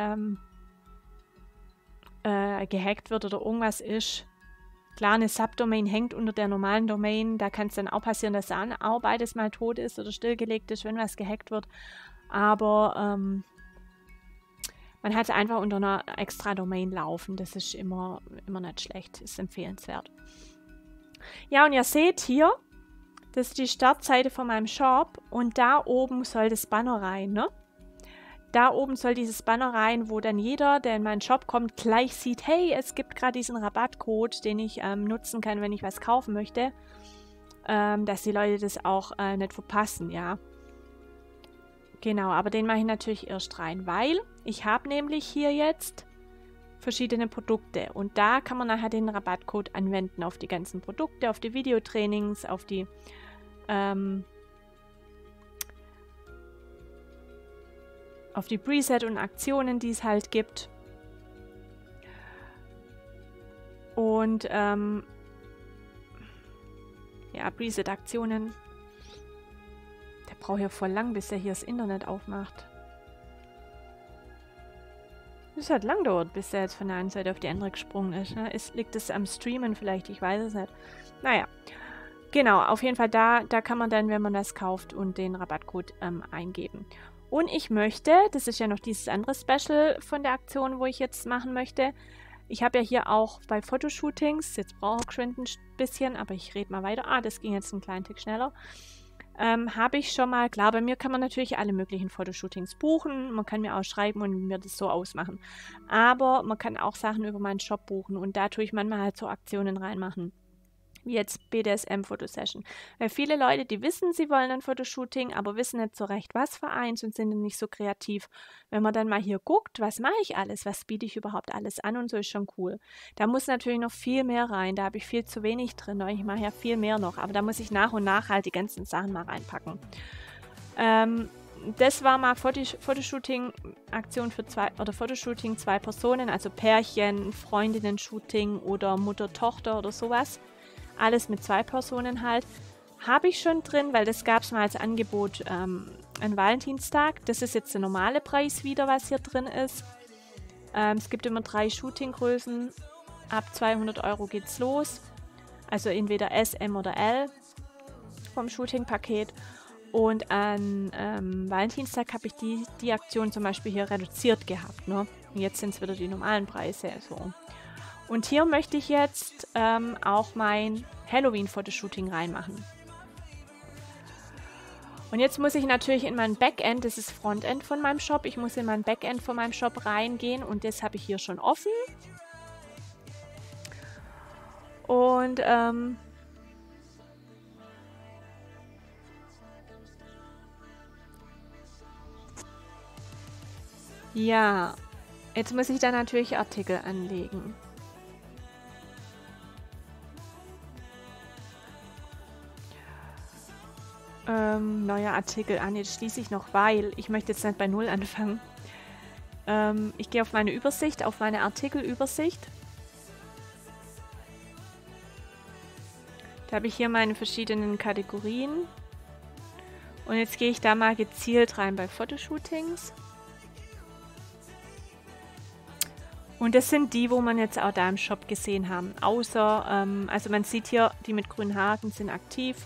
A: gehackt wird oder irgendwas ist, klar, eine Subdomain hängt unter der normalen Domain. Da kann es dann auch passieren, dass dann auch beides mal tot ist oder stillgelegt ist, wenn was gehackt wird. Aber man hat es einfach unter einer extra Domain laufen. Das ist immer nicht schlecht. Ist empfehlenswert. Ja, und ihr seht hier, das ist die Startseite von meinem Shop. Und da oben soll das Banner rein, ne? Da oben soll dieses Banner rein, wo dann jeder, der in meinen Shop kommt, gleich sieht, hey, es gibt gerade diesen Rabattcode, den ich nutzen kann, wenn ich was kaufen möchte, dass die Leute das auch nicht verpassen, ja. Genau, aber den mache ich natürlich erst rein, weil ich habe nämlich hier jetzt verschiedene Produkte und da kann man nachher den Rabattcode anwenden auf die ganzen Produkte, auf die Videotrainings, auf die Preset und Aktionen, die es halt gibt. Und ja, Preset-Aktionen. Der braucht ja voll lang, bis er hier das Internet aufmacht. Das hat lang gedauert, bis er jetzt von der einen Seite auf die andere gesprungen ist. Ne? Liegt es am Streamen vielleicht? Ich weiß es nicht. Naja. Genau, auf jeden Fall da kann man dann, wenn man das kauft, und den Rabattcode eingeben. Und ich möchte, das ist ja noch dieses andere Special von der Aktion, wo ich jetzt machen möchte. Ich habe ja hier auch bei Fotoshootings, jetzt brauche ich schon ein bisschen, aber ich rede mal weiter. Das ging jetzt einen kleinen Tick schneller. Habe ich schon mal, klar, bei mir kann man natürlich alle möglichen Fotoshootings buchen. Man kann mir auch schreiben und mir das so ausmachen. Aber man kann auch Sachen über meinen Shop buchen und da tue ich manchmal halt so Aktionen reinmachen. Wie jetzt BDSM-Fotosession. Weil viele Leute, die wissen, sie wollen ein Fotoshooting, aber wissen nicht so recht, was für eins und sind dann nicht so kreativ. Wenn man dann mal hier guckt, was mache ich alles, was biete ich überhaupt alles an und so, ist schon cool. Da muss natürlich noch viel mehr rein, da habe ich viel zu wenig drin, ich mache ja viel mehr noch, aber da muss ich nach und nach halt die ganzen Sachen mal reinpacken. das war mal Fotoshooting-Aktion für Fotoshooting 2 Personen, also Pärchen, Freundinnen-Shooting oder Mutter-Tochter oder sowas. Alles mit 2 Personen halt. Habe ich schon drin, weil das gab es mal als Angebot an Valentinstag. Das ist jetzt der normale Preis wieder, was hier drin ist. Es gibt immer 3 Shootinggrößen. Ab 200 € geht's los. Also entweder S, M oder L vom Shooting-Paket. Und an Valentinstag habe ich die Aktion zum Beispiel hier reduziert gehabt. Ne? Und jetzt sind es wieder die normalen Preise. So. Und hier möchte ich jetzt auch mein Halloween-Fotoshooting reinmachen. Und jetzt muss ich natürlich in mein Backend, das ist Frontend von meinem Shop, ich muss in mein Backend von meinem Shop reingehen und das habe ich hier schon offen. Und ja, jetzt muss ich da natürlich Artikel anlegen. Neuer Artikel an, jetzt schließe ich noch, weil ich möchte jetzt nicht bei 0 anfangen. Ich gehe auf meine Übersicht, auf meine Artikelübersicht. Da habe ich hier meine verschiedenen Kategorien. Und jetzt gehe ich da mal gezielt rein bei Fotoshootings. Und das sind die, wo man jetzt auch da im Shop gesehen haben. Außer, also man sieht hier, die mit grünen Haken sind aktiv.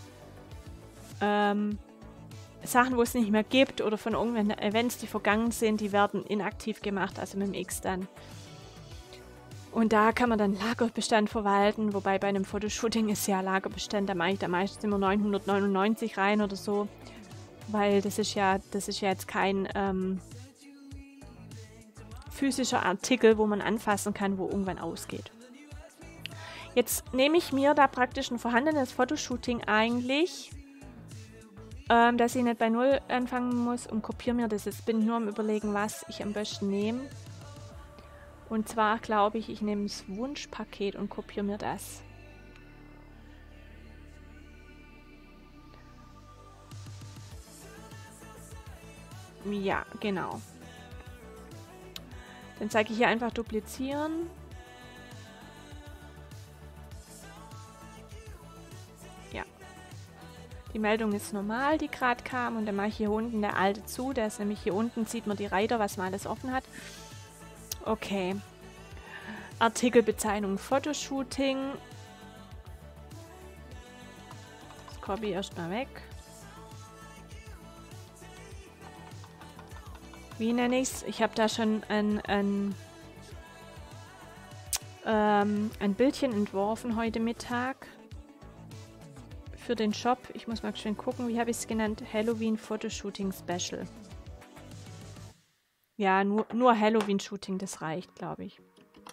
A: Sachen, wo es nicht mehr gibt oder von irgendwelchen Events, die vergangen sind, die werden inaktiv gemacht, also mit dem X dann. Und da kann man dann Lagerbestand verwalten, wobei bei einem Fotoshooting ist ja Lagerbestand, da mache ich da meistens immer 999 rein oder so, weil das ist ja jetzt kein physischer Artikel, wo man anfassen kann, wo irgendwann ausgeht. Jetzt nehme ich mir da praktisch ein vorhandenes Fotoshooting eigentlich, dass ich nicht bei 0 anfangen muss und kopiere mir das. Jetzt bin ich nur am Überlegen, was ich am besten nehme. Und zwar glaube ich, ich nehme das Wunschpaket und kopiere mir das. Ja, genau. Dann zeige ich hier einfach duplizieren. Ja. Die Meldung ist normal, die gerade kam. Und dann mache ich hier unten der alte zu. Der ist nämlich hier unten, sieht man die Reiter, was man alles offen hat. Okay. Artikelbezeichnung Fotoshooting. Das copy erstmal weg. Wie nenne ich es? Ich habe da schon ein Bildchen entworfen heute Mittag für den Shop. Ich muss mal schön gucken, wie habe ich es genannt? Halloween Fotoshooting Special. Ja, nur Halloween Shooting, das reicht, glaube ich.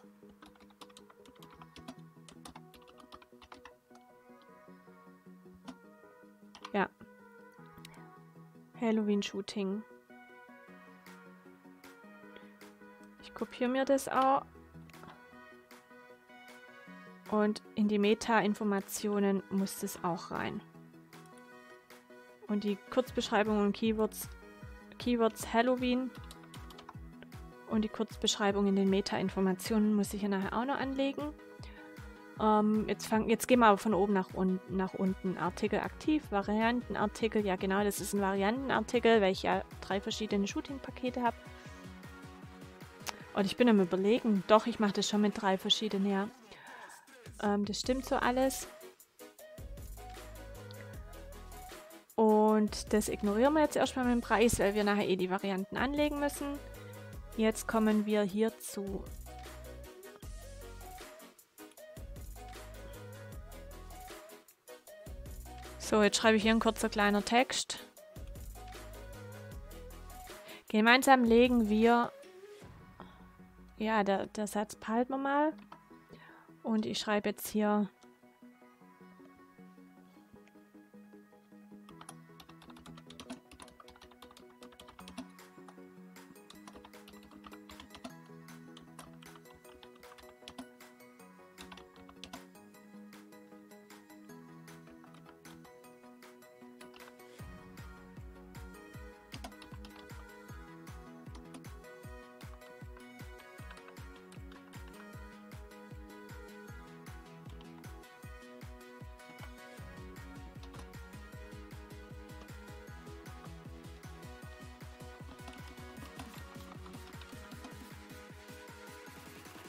A: Ja. Halloween Shooting. Ich kopiere mir das auch. Und in die Meta-Informationen muss das auch rein. Und die Kurzbeschreibung und Keywords Halloween. Und die Kurzbeschreibung in den Meta-Informationen muss ich ja nachher auch noch anlegen. Jetzt gehen wir aber von oben nach unten. Artikel aktiv, Variantenartikel. Ja genau, das ist ein Variantenartikel, weil ich ja 3 verschiedene Shooting-Pakete habe. Und ich bin am Überlegen. Doch, ich mache das schon mit 3 verschiedenen, ja. Das stimmt so alles. Und das ignorieren wir jetzt erstmal mit dem Preis, weil wir nachher eh die Varianten anlegen müssen. Jetzt kommen wir hierzu. So, jetzt schreibe ich hier ein kurzer kleiner Text. Gemeinsam legen wir, ja, der Satz behalten wir mal. Und ich schreibe jetzt hier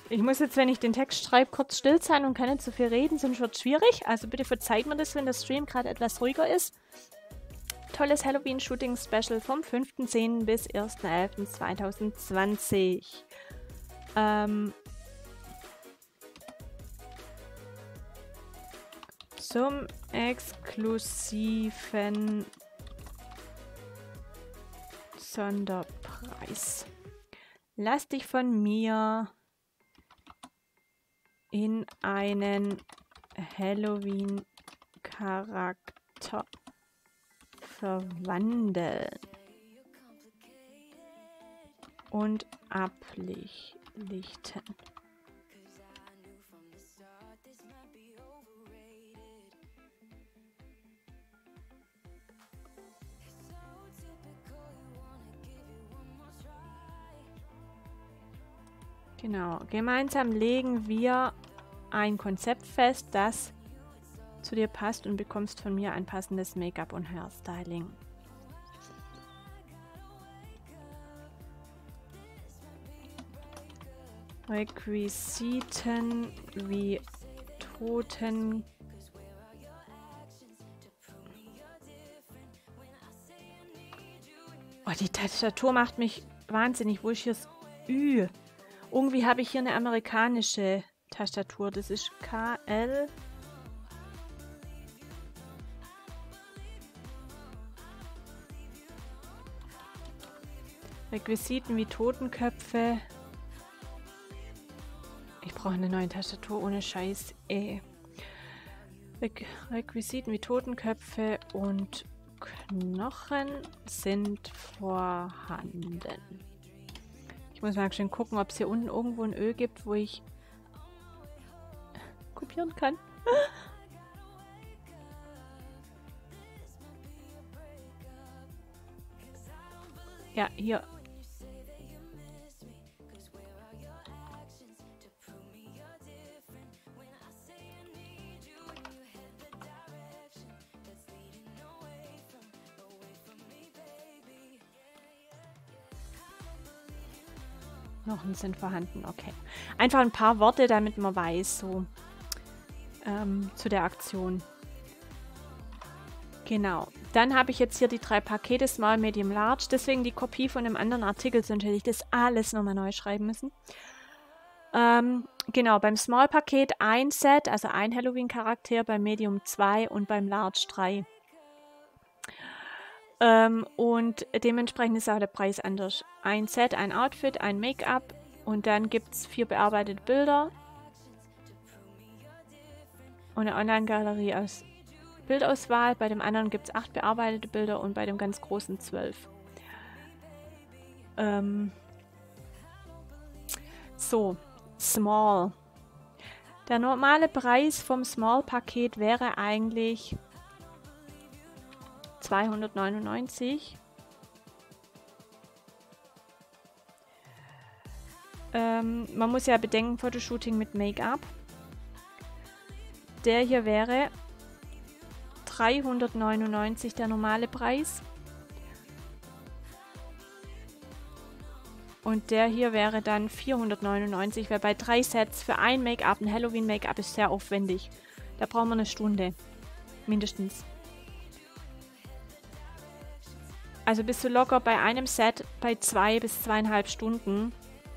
A: Ich muss jetzt, wenn ich den Text schreibe, kurz still sein und kann nicht so viel reden, sonst wird es schwierig. Also bitte verzeiht mir das, wenn der Stream gerade etwas ruhiger ist. Tolles Halloween-Shooting-Special vom 5.10. bis 1.11.2020. Zum exklusiven Sonderpreis. Lass dich von mir in einen Halloween-Charakter verwandeln und ablichten. Genau, gemeinsam legen wir ein Konzept fest, das zu dir passt und bekommst von mir ein passendes Make-up und Hairstyling. Requisiten wie Toten. Oh, die Tastatur macht mich wahnsinnig. Wo ist hier das Ü? Irgendwie habe ich hier eine amerikanische Tastatur. Das ist KL. Requisiten wie Totenköpfe. Ich brauche eine neue Tastatur ohne Scheiß. Requisiten wie Totenköpfe und Knochen sind vorhanden. Ich muss mal schön gucken, ob es hier unten irgendwo ein Öl gibt, wo ich kopieren kann. Ja, hier. Knochen sind vorhanden, okay. Einfach ein paar Worte, damit man weiß, so zu der Aktion. Genau. Dann habe ich jetzt hier die 3 Pakete, Small, Medium, Large. Deswegen die Kopie von dem anderen Artikel, sonst hätte ich das alles nochmal neu schreiben müssen. Genau, beim Small-Paket ein Set, also ein Halloween-Charakter, beim Medium 2 und beim Large 3. Und dementsprechend ist auch der Preis anders. Ein Set, ein Outfit, ein Make-up und dann gibt es 4 bearbeitete Bilder und eine Online-Galerie aus Bildauswahl. Bei dem anderen gibt es 8 bearbeitete Bilder und bei dem ganz großen 12. So, Small. Der normale Preis vom Small-Paket wäre eigentlich 299. Man muss ja bedenken, Fotoshooting mit Make-up. Der hier wäre 399 der normale Preis. Und der hier wäre dann 499, weil bei 3 Sets für ein Make-up, ein Halloween-Make-up ist sehr aufwendig. Da brauchen wir eine Stunde, mindestens. Also bist du locker bei einem Set bei 2 bis 2,5 Stunden.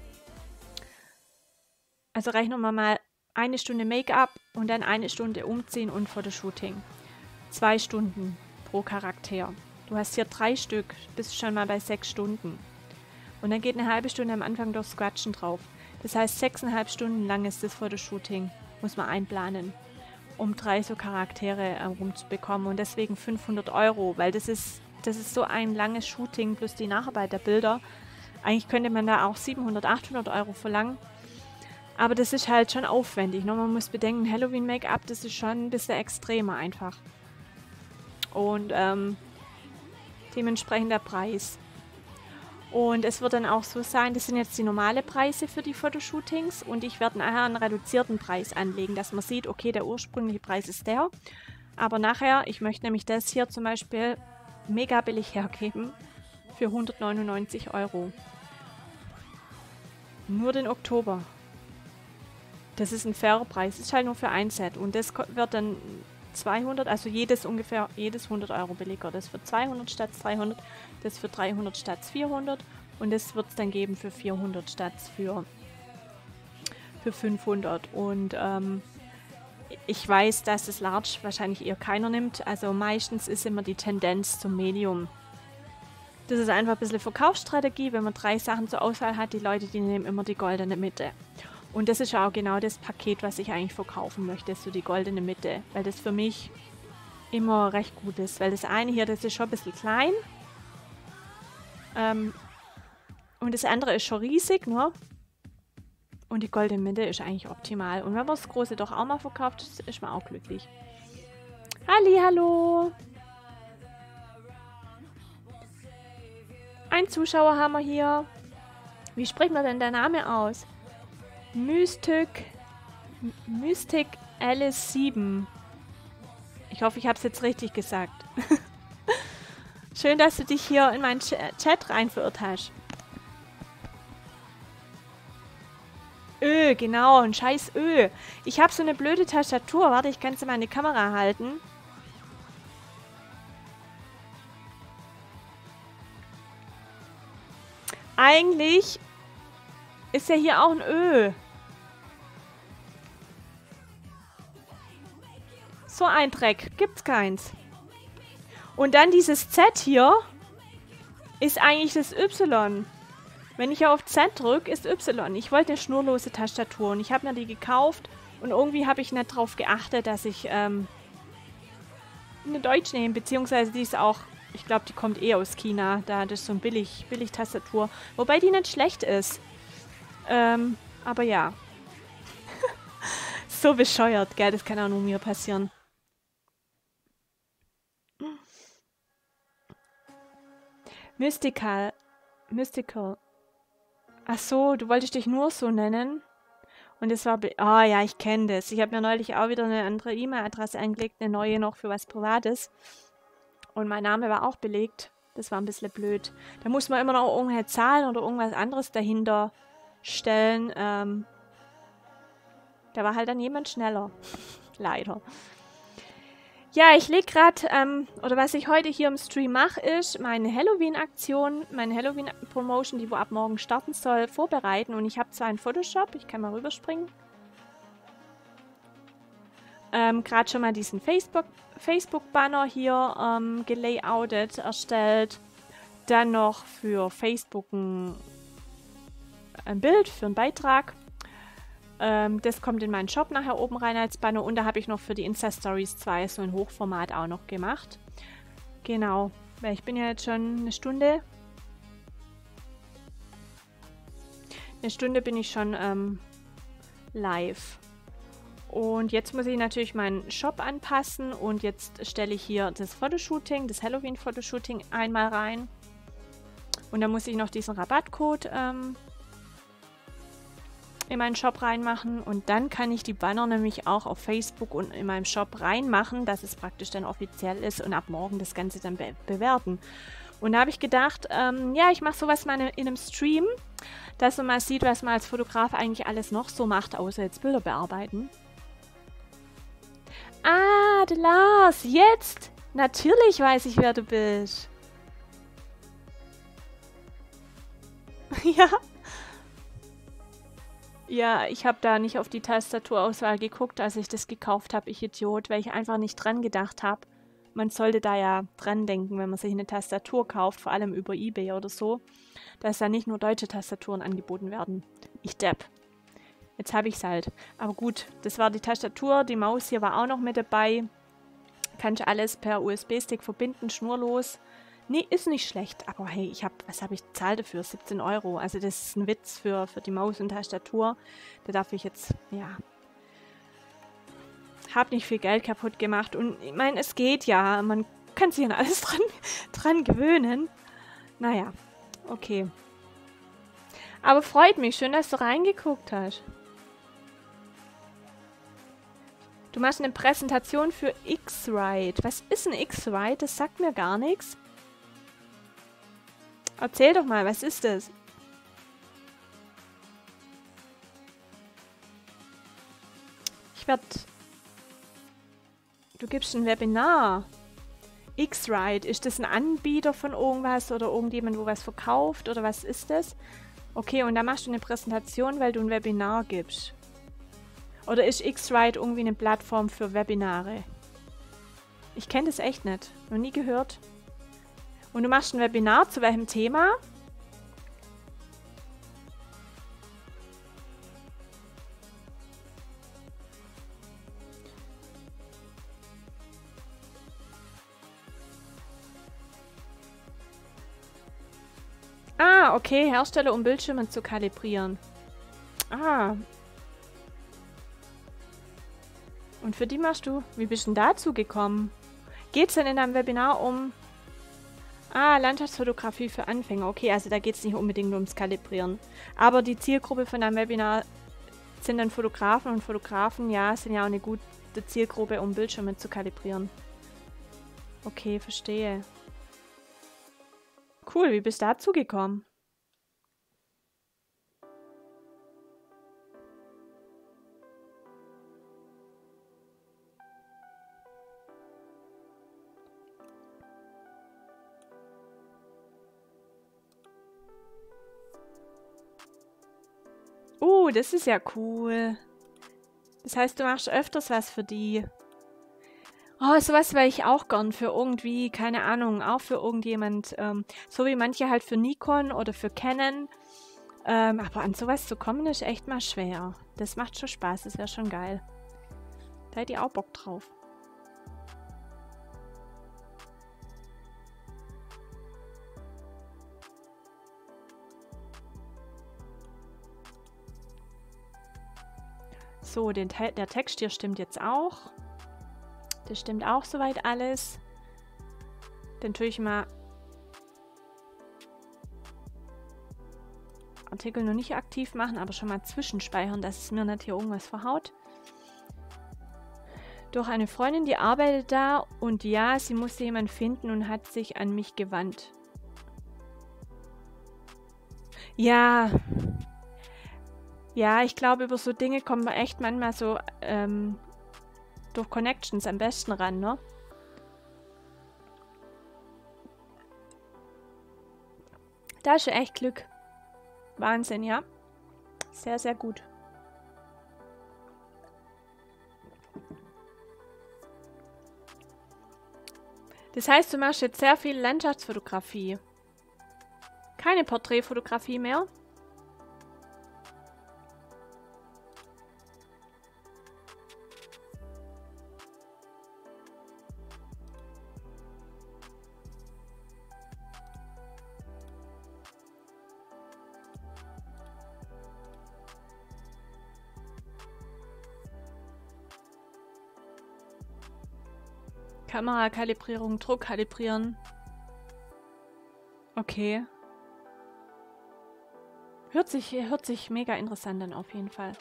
A: Also rechnen wir mal 1 Stunde Make-up und dann 1 Stunde Umziehen und Fotoshooting. 2 Stunden pro Charakter. Du hast hier 3 Stück, bist schon mal bei 6 Stunden. Und dann geht eine halbe Stunde am Anfang durchs Quatschen drauf. Das heißt, 6,5 Stunden lang ist das Fotoshooting, muss man einplanen, um 3 so Charaktere rumzubekommen. Und deswegen 500 €, weil das ist so ein langes Shooting plus die Nacharbeit der Bilder. Eigentlich könnte man da auch 700, 800 € verlangen. Aber das ist halt schon aufwendig. Ne? Man muss bedenken, Halloween-Make-up, das ist schon ein bisschen extremer einfach. Und dementsprechend der Preis. Und es wird dann auch so sein, das sind jetzt die normalen Preise für die Fotoshootings und ich werde nachher einen reduzierten Preis anlegen, dass man sieht, okay, der ursprüngliche Preis ist der. Aber nachher, ich möchte nämlich das hier zum Beispiel mega billig hergeben für 199 €. Nur den Oktober. Das ist ein fairer Preis. Ist halt nur für ein Set. Und das wird dann 200, also jedes 100 Euro billiger. Das für 200 statt 300, das für 300 statt 400 und das wird es dann geben für 400 statt für 500. Und ich weiß, dass das Large wahrscheinlich eher keiner nimmt. Also meistens ist immer die Tendenz zum Medium. Das ist einfach ein bisschen Verkaufsstrategie. Wenn man 3 Sachen zur Auswahl hat, die Leute, die nehmen immer die goldene Mitte. Und das ist auch genau das Paket, was ich eigentlich verkaufen möchte, so die goldene Mitte. Weil das für mich immer recht gut ist. Weil das eine hier, das ist schon ein bisschen klein. Und das andere ist schon riesig, ne? Und die goldene Mitte ist eigentlich optimal. Und wenn man das große doch auch mal verkauft, ist man auch glücklich. Hallo. Ein Zuschauer haben wir hier. Wie spricht man denn der Name aus? Mystic Alice 7. Ich hoffe, ich habe es jetzt richtig gesagt. Schön, dass du dich hier in meinen Chat rein verirrt hast. Genau, ein scheiß Ich habe so eine blöde Tastatur. Warte, ich kann sie mal in die Kamera halten. Eigentlich ist ja hier auch ein So ein Dreck. Gibt's keins. Und dann dieses Z hier ist eigentlich das Y. Wenn ich auf Z drücke, ist Y. Ich wollte eine schnurlose Tastatur und ich habe mir die gekauft und irgendwie habe ich nicht darauf geachtet, dass ich eine Deutsch nehme, beziehungsweise die ist auch, ich glaube, die kommt eh aus China. Das ist so ein Billig-Tastatur. Wobei die nicht schlecht ist. Aber ja. So bescheuert, gell? Das kann auch nur mir passieren. Mystical. Ach so, du wolltest dich nur so nennen. Und das war... Ah ja, ich kenne das. Ich habe mir neulich auch wieder eine andere E-Mail-Adresse eingelegt, eine neue noch für was Privates. Und mein Name war auch belegt. Das war ein bisschen blöd. Da muss man immer noch irgendwelche Zahlen oder irgendwas anderes dahinter stellen. Da war halt dann jemand schneller. Leider. Ja, ich lege gerade, oder was ich heute hier im Stream mache, ist meine Halloween-Aktion, meine Halloween-Promotion, die wo ab morgen starten soll, vorbereiten. Und ich habe zwar einen Photoshop, ich kann mal rüberspringen. Gerade schon mal diesen Facebook-Banner hier gelayoutet, erstellt. Dann noch für Facebook ein Bild für einen Beitrag. Das kommt in meinen Shop nachher oben rein als Banner. Und da habe ich noch für die Insta-Stories 2 so ein Hochformat auch noch gemacht. Genau, weil ich bin ja jetzt schon eine Stunde. Eine Stunde bin ich schon live. Und jetzt muss ich natürlich meinen Shop anpassen. Und jetzt stelle ich hier das Fotoshooting, das Halloween-Fotoshooting einmal rein. Und dann muss ich noch diesen Rabattcode in meinen Shop reinmachen und dann kann ich die Banner nämlich auch auf Facebook und in meinem Shop reinmachen, dass es praktisch dann offiziell ist und ab morgen das Ganze dann bewerten. Und da habe ich gedacht, ja, ich mache sowas mal in einem Stream, dass man mal sieht, was man als Fotograf eigentlich alles noch so macht, außer jetzt Bilder bearbeiten. Ah, der Lars, jetzt! Natürlich weiß ich, wer du bist. Ja. Ja, ich habe da nicht auf die Tastaturauswahl geguckt, als ich das gekauft habe, ich Idiot, weil ich einfach nicht dran gedacht habe. Man sollte da ja dran denken, wenn man sich eine Tastatur kauft, vor allem über eBay oder so, dass da nicht nur deutsche Tastaturen angeboten werden. Ich depp. Jetzt habe ich es halt. Aber gut, das war die Tastatur, die Maus hier war auch noch mit dabei. Kann ich alles per USB-Stick verbinden, schnurlos. Nee, ist nicht schlecht, aber hey, was habe ich bezahlt dafür? 17 Euro. Also das ist ein Witz für die Maus und Tastatur. Da darf ich jetzt, ja, habe nicht viel Geld kaputt gemacht. Und ich meine, es geht ja, man kann sich an alles dran gewöhnen. Naja, okay. Aber freut mich, schön, dass du reingeguckt hast. Du machst eine Präsentation für X-Rite. Was ist ein X-Rite? Das sagt mir gar nichts. Erzähl doch mal, was ist das? Du gibst ein Webinar. X-Ride, ist das ein Anbieter von irgendwas oder irgendjemand, wo was verkauft oder was ist das? Okay, und da machst du eine Präsentation, weil du ein Webinar gibst. Oder ist X-Ride irgendwie eine Plattform für Webinare? Ich kenne das echt nicht. Noch nie gehört. Und du machst ein Webinar zu welchem Thema? Ah, okay, Hersteller, um Bildschirme zu kalibrieren. Ah. Und für die machst du? Wie bist du denn dazu gekommen? Geht es denn in deinem Webinar um... Ah, Landschaftsfotografie für Anfänger. Okay, also da geht es nicht unbedingt ums Kalibrieren. Aber die Zielgruppe von deinem Webinar sind dann Fotografen und Fotografen, ja, sind ja auch eine gute Zielgruppe, um Bildschirme zu kalibrieren. Okay, verstehe. Cool, wie bist du dazu gekommen? Das ist ja cool. Das heißt, du machst öfters was für die. Oh, sowas wäre ich auch gern für irgendwie, keine Ahnung, auch für irgendjemand. So wie manche halt für Nikon oder für Canon. Aber an sowas zu kommen ist echt mal schwer. Das macht schon Spaß, das wäre schon geil. Da hätte ich auch Bock drauf. So, der Text hier stimmt jetzt auch. Das stimmt auch soweit alles. Dann tue ich mal Artikel noch nicht aktiv machen, aber schon mal zwischenspeichern, dass es mir nicht hier irgendwas verhaut. Durch eine Freundin, die arbeitet da und ja, sie musste jemanden finden und hat sich an mich gewandt. Ja. Ja, ich glaube, über so Dinge kommen wir echt manchmal so durch Connections am besten ran, ne? Da ist schon echt Glück. Wahnsinn, ja. Sehr, sehr gut. Das heißt, du machst jetzt sehr viel Landschaftsfotografie. Keine Porträtfotografie mehr? Kamerakalibrierung, Druck kalibrieren. Okay. Hört sich mega interessant an, auf jeden Fall.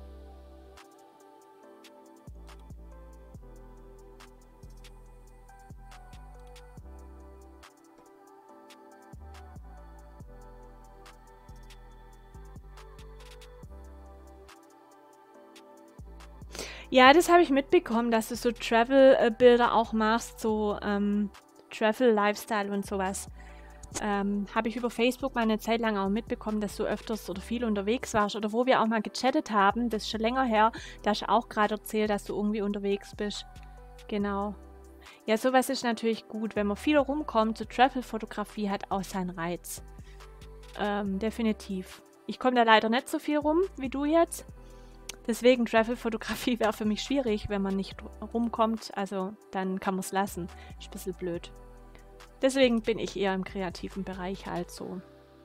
A: Ja, das habe ich mitbekommen, dass du so Travel-Bilder auch machst, so Travel-Lifestyle und sowas. Habe ich über Facebook mal eine Zeit lang auch mitbekommen, dass du öfters oder viel unterwegs warst. Oder wo wir auch mal gechattet haben, das ist schon länger her, da hast du auch gerade erzählt, dass du irgendwie unterwegs bist. Genau. Ja, sowas ist natürlich gut, wenn man viel rumkommt. So Travel-Fotografie hat auch seinen Reiz. Definitiv. Ich komme da leider nicht so viel rum wie du jetzt. Deswegen Travel-Fotografie wäre für mich schwierig, wenn man nicht rumkommt. Also dann kann man es lassen. Ist ein bisschen blöd. Deswegen bin ich eher im kreativen Bereich halt so.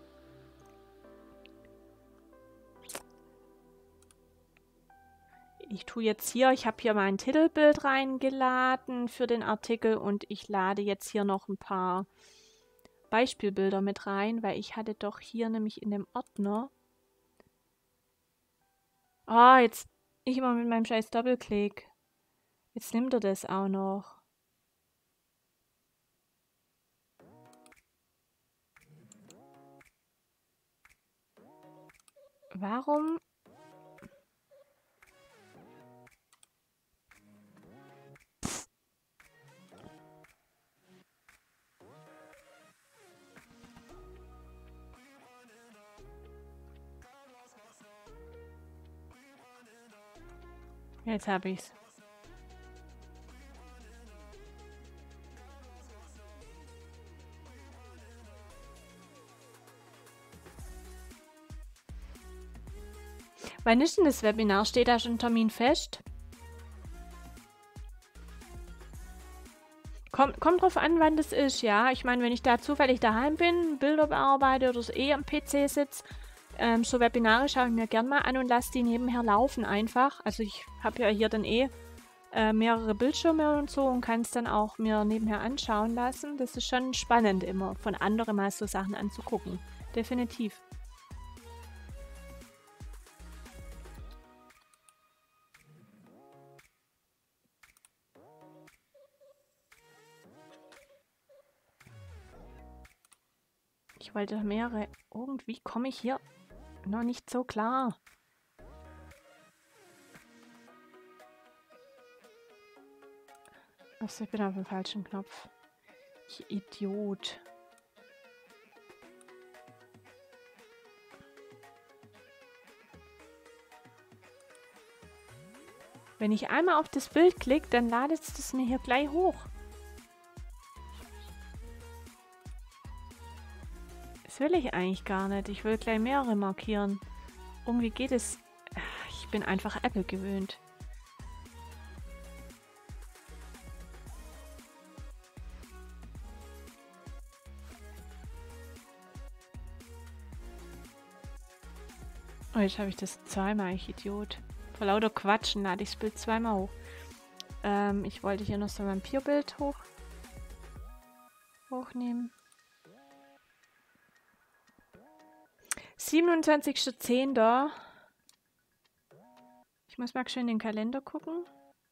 A: Ich tue jetzt hier, ich habe hier mein Titelbild reingeladen für den Artikel und ich lade jetzt hier noch ein paar Beispielbilder mit rein, weil ich hatte doch hier nämlich in dem Ordner... Ah, jetzt ich immer mit meinem scheiß Doppelklick. Jetzt nimmt er das auch noch. Warum? Jetzt habe ich's. Wann ist denn das Webinar? Steht da schon ein Termin fest? Kommt drauf an, wann das ist, ja. Ich meine, wenn ich da zufällig daheim bin, Bilder bearbeite oder so am PC sitze, so Webinare schaue ich mir gern mal an und lasse die nebenher laufen einfach. Also ich habe ja hier dann mehrere Bildschirme und so und kann es dann auch mir nebenher anschauen lassen. Das ist schon spannend immer, von anderen mal so Sachen anzugucken. Definitiv. Ich wollte mehrere. Irgendwie komme ich hier noch nicht so klar. Also ich bin auf dem falschen Knopf. Ich Idiot. Wenn ich einmal auf das Bild klicke, dann ladet es mir hier gleich hoch. Das will ich eigentlich gar nicht. Ich will gleich mehrere markieren. Irgendwie geht es. Ich bin einfach Apple gewöhnt. Oh, jetzt habe ich das zweimal, ich Idiot. Vor lauter Quatschen lade ich das Bild zweimal hoch. Ich wollte hier noch so ein Vampirbild hochnehmen. 27.10. Ich muss mal schön in den Kalender gucken.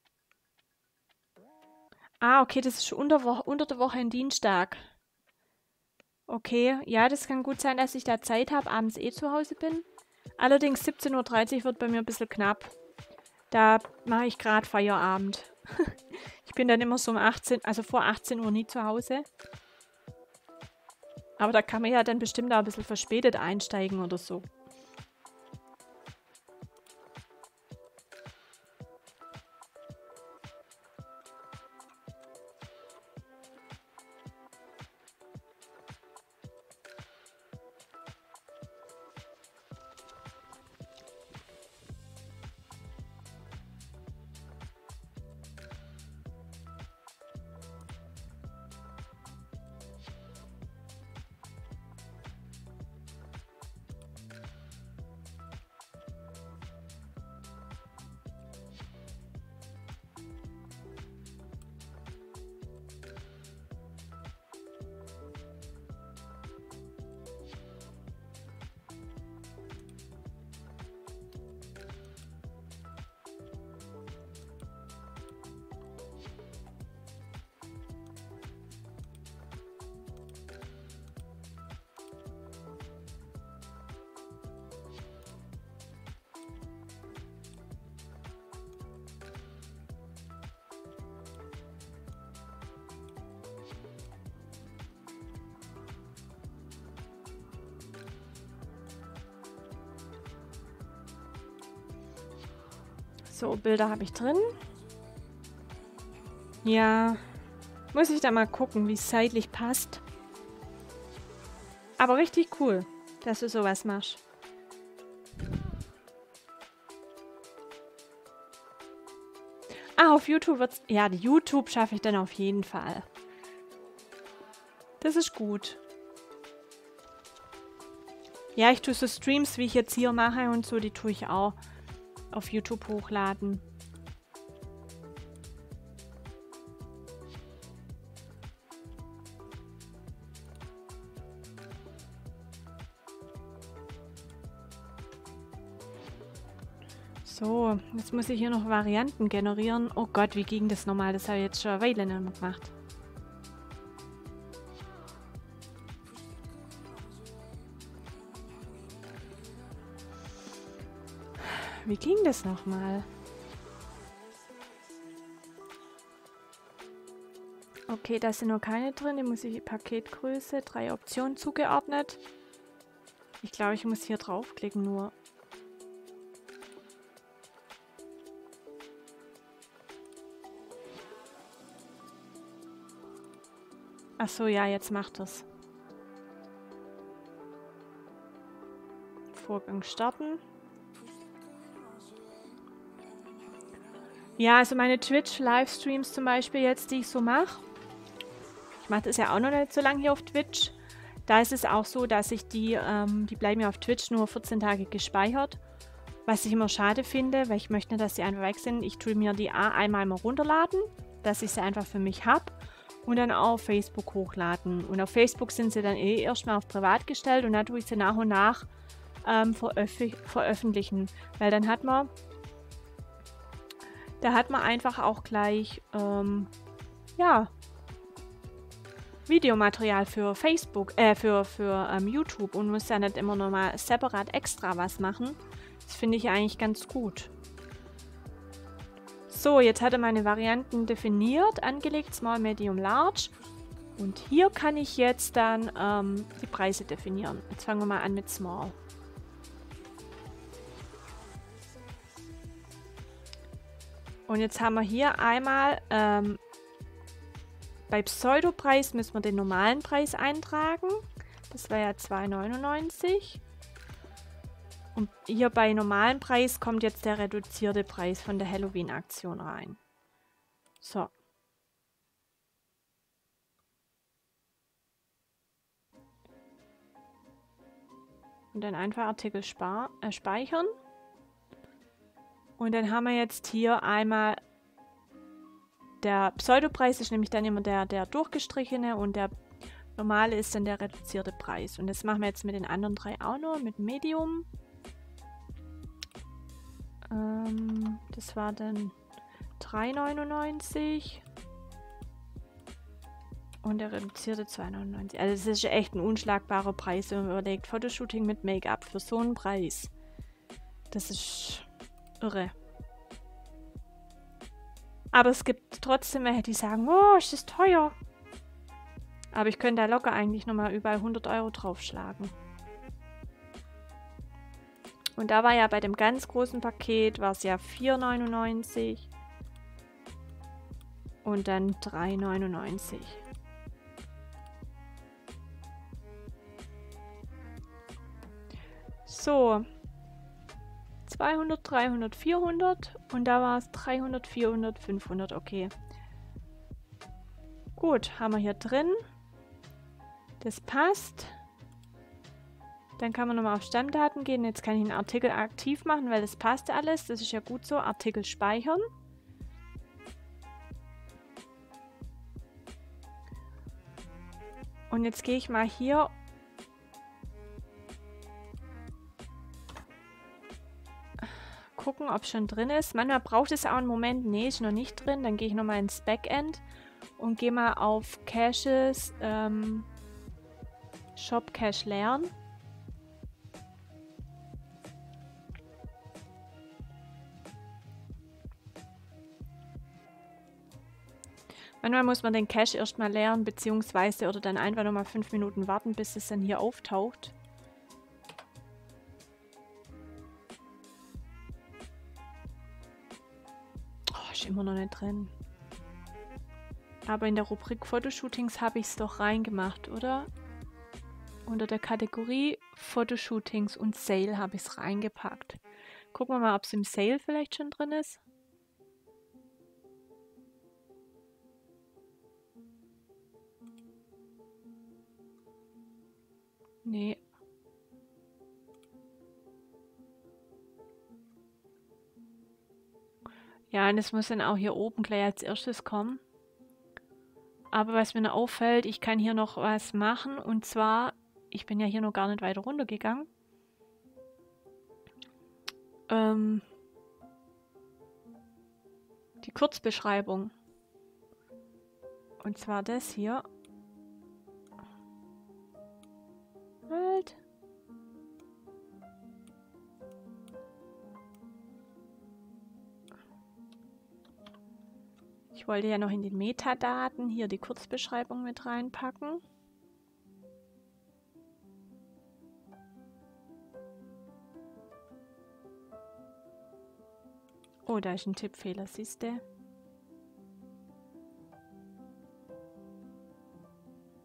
A: Ah, okay, das ist unter der Woche ein Dienstag. Okay, ja, das kann gut sein, dass ich da Zeit habe, abends zu Hause bin. Allerdings 17:30 Uhr wird bei mir ein bisschen knapp. Da mache ich gerade Feierabend. Ich bin dann immer so also vor 18 Uhr nie zu Hause. Aber da kann man ja dann bestimmt auch ein bisschen verspätet einsteigen oder so. So, Bilder habe ich drin. Ja, muss ich da mal gucken, wie es zeitlich passt. Aber richtig cool, dass du sowas machst. Ah, auf YouTube wird's. Ja, YouTube schaffe ich dann auf jeden Fall. Das ist gut. Ja, ich tue so Streams, wie ich jetzt hier mache und so, die tue ich auch auf YouTube hochladen. So, jetzt muss ich hier noch Varianten generieren. Oh Gott, wie ging das nochmal? Das habe ich jetzt schon eine Weile nicht mehr gemacht. Wie ging das nochmal? Okay, da sind noch keine drin. Die muss ich die Paketgröße, 3 Optionen zugeordnet. Ich glaube, ich muss hier draufklicken nur. Ach so, ja, jetzt macht es. Vorgang starten. Ja, also meine Twitch-Livestreams zum Beispiel jetzt, die ich so mache. Ich mache das ja auch noch nicht so lange hier auf Twitch. Da ist es auch so, dass ich die bleiben ja auf Twitch nur 14 Tage gespeichert. Was ich immer schade finde, weil ich möchte nicht, dass sie einfach weg sind. Ich tue mir die einmal mal runterladen, dass ich sie einfach für mich habe. Und dann auch auf Facebook hochladen. Und auf Facebook sind sie dann erstmal auf privat gestellt und dann tue ich sie nach und nach veröffentlichen. Weil dann hat man einfach auch gleich ja, Videomaterial für Facebook, für YouTube und muss ja nicht immer nochmal separat extra was machen. Das finde ich eigentlich ganz gut. So, jetzt hat er meine Varianten definiert, angelegt, Small, Medium, Large. Und hier kann ich jetzt dann die Preise definieren. Jetzt fangen wir mal an mit Small. Und jetzt haben wir hier einmal, bei Pseudopreis müssen wir den normalen Preis eintragen. Das wäre ja 2,99. Und hier bei normalen Preis kommt jetzt der reduzierte Preis von der Halloween-Aktion rein. So. Und dann einfach Artikel speichern. Und dann haben wir jetzt hier einmal, der Pseudopreis ist nämlich dann immer der durchgestrichene und der normale ist dann der reduzierte Preis. Und das machen wir jetzt mit den anderen drei auch noch, mit Medium. Das war dann 3,99 und der reduzierte 2,99. Also das ist echt ein unschlagbarer Preis, wenn man überlegt, Fotoshooting mit Make-up für so einen Preis. Das ist irre. Aber es gibt trotzdem welche, die sagen, oh, ist das teuer. Aber ich könnte da locker eigentlich nochmal überall 100 € draufschlagen. Und da war ja bei dem ganz großen Paket, war es ja 4,99 und dann 3,99. So, 200, 300, 400 und da war es 300, 400, 500, okay. Gut, haben wir hier drin. Das passt. Dann kann man nochmal auf Stammdaten gehen. Jetzt kann ich einen Artikel aktiv machen, weil das passt alles. Das ist ja gut so. Artikel speichern. Und jetzt gehe ich mal hier gucken, ob es schon drin ist. Manchmal braucht es auch einen Moment. Nee, ist noch nicht drin. Dann gehe ich nochmal ins Backend und gehe mal auf Caches, Shop Cache lernen. Manchmal muss man den Cache erstmal lernen, beziehungsweise oder dann einfach nochmal 5 Minuten warten, bis es dann hier auftaucht. Oh, ist immer noch nicht drin. Aber in der Rubrik Fotoshootings habe ich es doch reingemacht, oder? Unter der Kategorie Fotoshootings und Sale habe ich es reingepackt. Gucken wir mal, ob es im Sale vielleicht schon drin ist. Nee. Ja, und es muss dann auch hier oben gleich als erstes kommen. Aber was mir noch auffällt, ich kann hier noch was machen. Und zwar, ich bin ja hier noch gar nicht weiter runtergegangen. Die Kurzbeschreibung. Und zwar das hier. Halt. Ich wollte ja noch in den Metadaten hier die Kurzbeschreibung mit reinpacken. Oh, da ist ein Tippfehler, siehst du?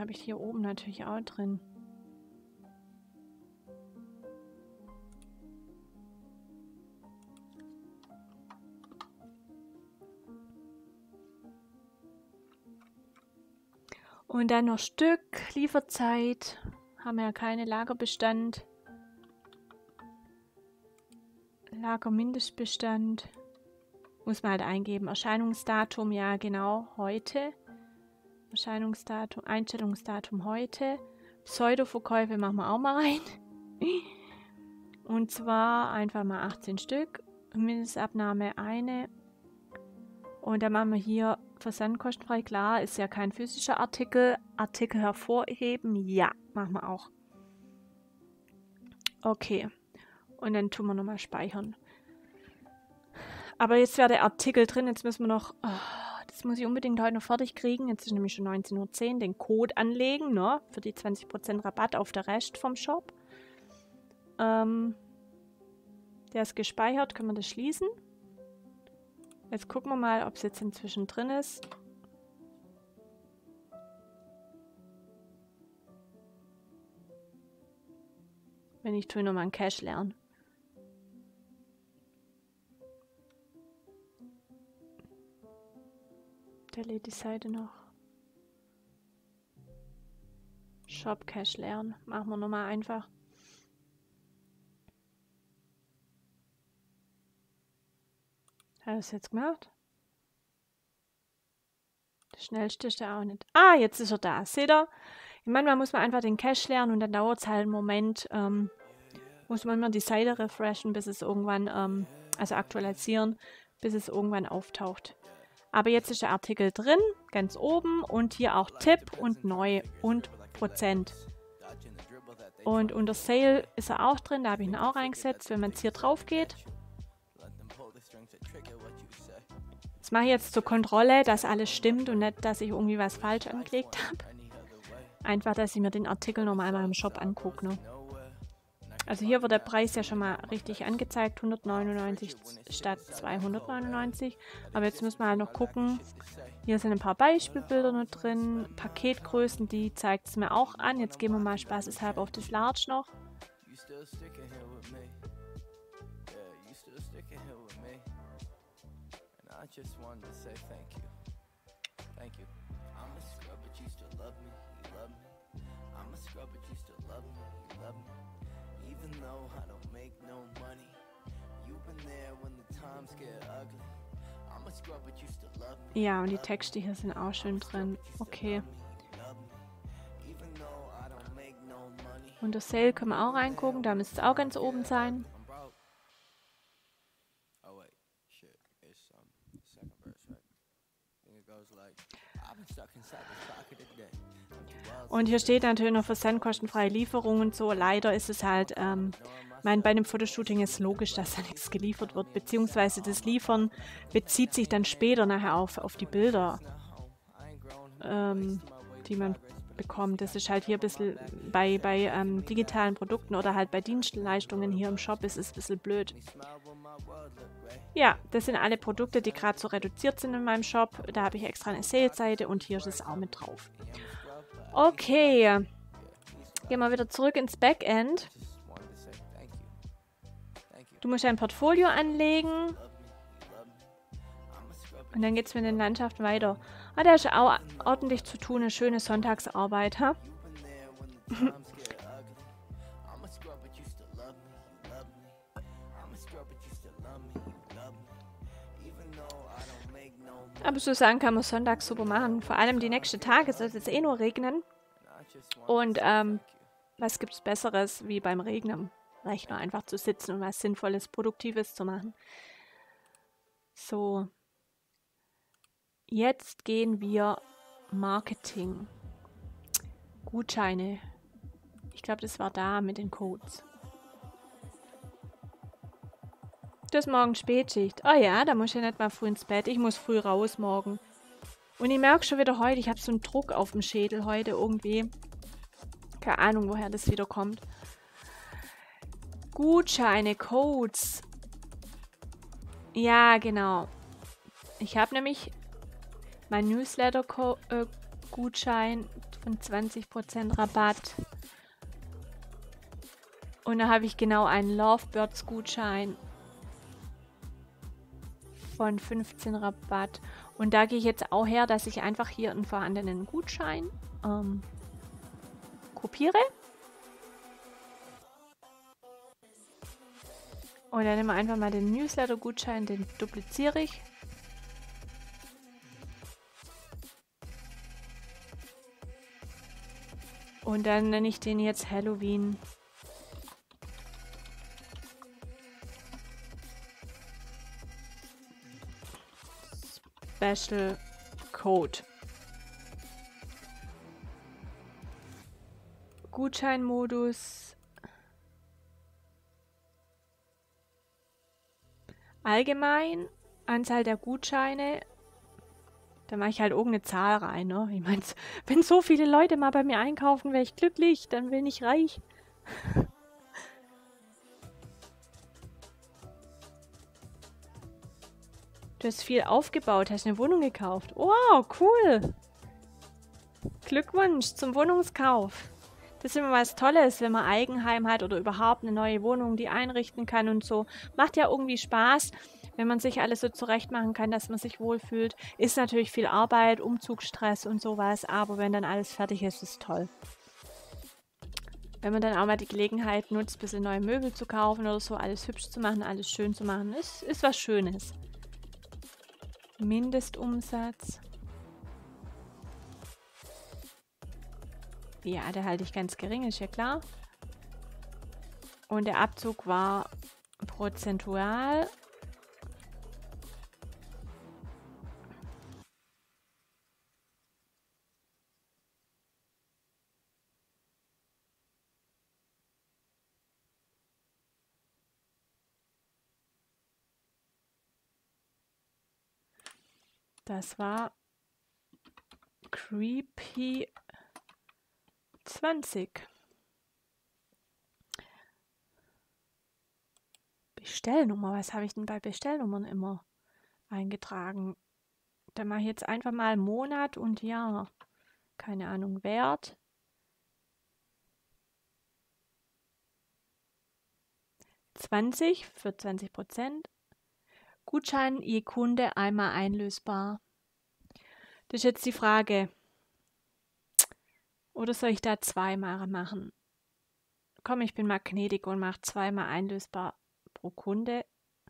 A: habe ich hier oben natürlich auch drin. Und dann noch Stück, Lieferzeit. Haben wir ja keine Lagerbestand. Lagermindestbestand. Muss man halt eingeben. Erscheinungsdatum, ja genau, heute. Erscheinungsdatum, Einstellungsdatum heute. Pseudo-Verkäufe machen wir auch mal rein. Und zwar einfach mal 18 Stück. Mindestabnahme eine. Und dann machen wir hier versandkostenfrei. Klar, ist ja kein physischer Artikel. Artikel hervorheben, ja, machen wir auch. Okay. Und dann tun wir nochmal speichern. Aber jetzt wäre der Artikel drin. Jetzt müssen wir noch... Oh, das muss ich unbedingt heute noch fertig kriegen. Jetzt ist nämlich schon 19:10 Uhr. Den Code anlegen, ne? Für die 20% Rabatt auf der Rest vom Shop. Der ist gespeichert. Können wir das schließen? Jetzt gucken wir mal, ob es jetzt inzwischen drin ist. Wenn nicht, tue ich nochmal einen Cache lernen. Der lädt die Seite noch. Shop Cache lernen. Machen wir nochmal einfach. Hat er das jetzt gemacht? Der schnellste ist der auch nicht. Ah, jetzt ist er da. Seht ihr? Manchmal muss man einfach den Cache lernen und dann dauert es halt einen Moment. Muss man immer die Seite refreshen, bis es irgendwann, also aktualisieren, bis es irgendwann auftaucht. Aber jetzt ist der Artikel drin, ganz oben und hier auch Tipp und neu und Prozent. Und unter Sale ist er auch drin, da habe ich ihn auch reingesetzt, wenn man jetzt hier drauf geht. Das mache ich jetzt zur Kontrolle, dass alles stimmt und nicht, dass ich irgendwie was falsch angelegt habe. Einfach, dass ich mir den Artikel nochmal im Shop angucke. Ne? Also hier wird der Preis ja schon mal richtig angezeigt, 199 statt 299. Aber jetzt müssen wir halt noch gucken. Hier sind ein paar Beispielbilder noch drin, Paketgrößen, die zeigt es mir auch an. Jetzt gehen wir mal spaßeshalber auf das Large noch. Ja, und die Texte hier sind auch schön drin. Okay. Und das Sale können wir auch reingucken, da müsste es auch ganz oben sein. Und hier steht natürlich noch versandkostenfreie Lieferung und so. Leider ist es halt, bei einem Fotoshooting ist logisch, dass da nichts geliefert wird, beziehungsweise das Liefern bezieht sich dann später nachher auf die Bilder, die man bekommt. Das ist halt hier ein bisschen bei digitalen Produkten oder halt bei Dienstleistungen hier im Shop ist es ein bisschen blöd. Ja, das sind alle Produkte, die gerade so reduziert sind in meinem Shop. Da habe ich extra eine Sales-Seite und hier ist es auch mit drauf. Okay, gehen wir wieder zurück ins Backend. Du musst ein Portfolio anlegen. Und dann geht es mit den Landschaften weiter. Ah, da ist auch ordentlich zu tun, eine schöne Sonntagsarbeit, ha? Aber so sagen kann man sonntags super machen. Vor allem die nächsten Tage soll es jetzt eh nur regnen. Und was gibt es Besseres wie beim Regnen? Reicht nur einfach zu sitzen und was Sinnvolles, Produktives zu machen. So. Jetzt gehen wir Marketing. Gutscheine. Ich glaube, das war da mit den Codes. Das ist morgen Spätschicht. Oh ja, da muss ich ja nicht mal früh ins Bett. Ich muss früh raus morgen. Und ich merke schon wieder heute, ich habe so einen Druck auf dem Schädel heute irgendwie. Keine Ahnung, woher das wieder kommt. Gutscheine, Codes. Ja, genau. Ich habe nämlich mein Newsletter-Gutschein von 20% Rabatt. Und da habe ich genau einen Lovebirds-Gutschein von 15 Rabatt. Und da gehe ich jetzt auch her, dass ich einfach hier einen vorhandenen Gutschein kopiere. Und dann nehmen wir einfach mal den Newsletter-Gutschein, den dupliziere ich. Und dann nenne ich den jetzt Halloween. Special Code. Gutscheinmodus. Allgemein. Anzahl der Gutscheine. Da mache ich halt irgendeine Zahl rein, ne? Ich meine, wenn so viele Leute mal bei mir einkaufen, wäre ich glücklich, dann bin ich reich. Du hast viel aufgebaut, hast eine Wohnung gekauft. Wow, cool. Glückwunsch zum Wohnungskauf. Das ist immer was Tolles, wenn man Eigenheim hat oder überhaupt eine neue Wohnung, die einrichten kann und so. Macht ja irgendwie Spaß, wenn man sich alles so zurecht machen kann, dass man sich wohlfühlt. Ist natürlich viel Arbeit, Umzugsstress und sowas, aber wenn dann alles fertig ist, ist es toll. Wenn man dann auch mal die Gelegenheit nutzt, ein bisschen neue Möbel zu kaufen oder so, alles hübsch zu machen, alles schön zu machen, ist was Schönes. Mindestumsatz. Ja, der halte ich ganz gering, ist ja klar. Und der Abzug war prozentual. Das war Creepy 20. Bestellnummer, was habe ich denn bei Bestellnummern immer eingetragen? Da mache ich jetzt einfach mal Monat und Jahr. Keine Ahnung, Wert. $20 für 20%. Gutschein je Kunde einmal einlösbar. Das ist jetzt die Frage. Oder soll ich da zweimal machen? Komm, ich bin mal gnädig und mache zweimal einlösbar pro Kunde.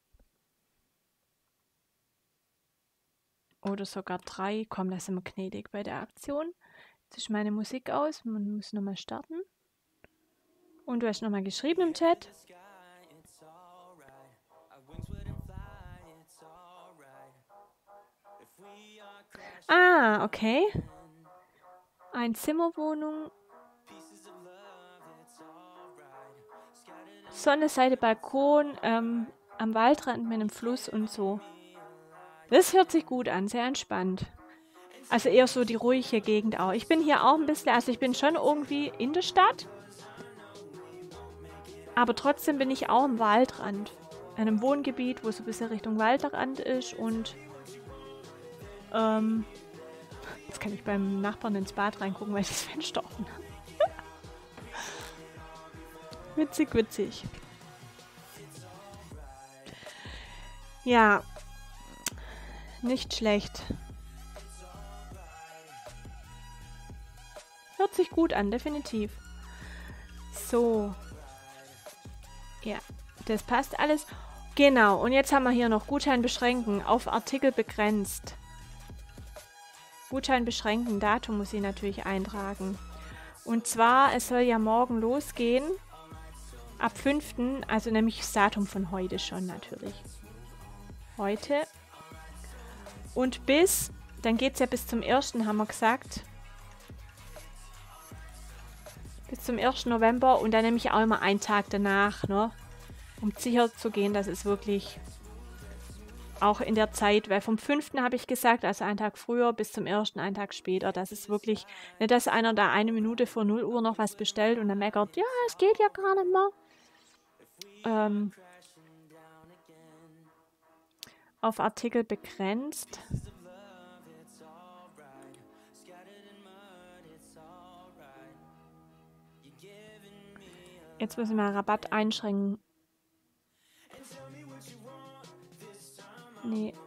A: Oder sogar 3. Komm, da sind wir gnädig bei der Aktion. Jetzt ist meine Musik aus. Man muss nochmal starten. Und du hast nochmal geschrieben im Chat. Ah, okay. Einzimmerwohnung. Sonnenseite, Balkon, am Waldrand mit einem Fluss und so. Das hört sich gut an, sehr entspannt. Also eher so die ruhige Gegend auch. Ich bin hier auch ein bisschen, also ich bin schon irgendwie in der Stadt. Aber trotzdem bin ich auch am Waldrand. In einem Wohngebiet, wo so ein bisschen Richtung Waldrand ist und jetzt kann ich beim Nachbarn ins Bad reingucken, weil ich das Fenster offen habe. Witzig, witzig. Ja, nicht schlecht. Hört sich gut an, definitiv. So. Ja, das passt alles. Genau, und jetzt haben wir hier noch Gutschein beschränken, auf Artikel begrenzt. Gutschein beschränken, Datum muss ich natürlich eintragen. Und zwar, es soll ja morgen losgehen. Ab 5., also nämlich das Datum von heute schon natürlich. Heute. Und dann geht es ja bis zum 1., haben wir gesagt. Bis zum 1. November und dann nehme ich auch immer einen Tag danach, ne? Um sicher zu gehen, dass es wirklich auch in der Zeit, weil vom 5. habe ich gesagt, also einen Tag früher bis zum 1. einen Tag später, dass es wirklich, nicht dass einer da 1 Minute vor 0 Uhr noch was bestellt und dann meckert, ja, es geht ja gar nicht mehr. Auf Artikel begrenzt. Jetzt müssen wir Rabatt einschränken. Nee.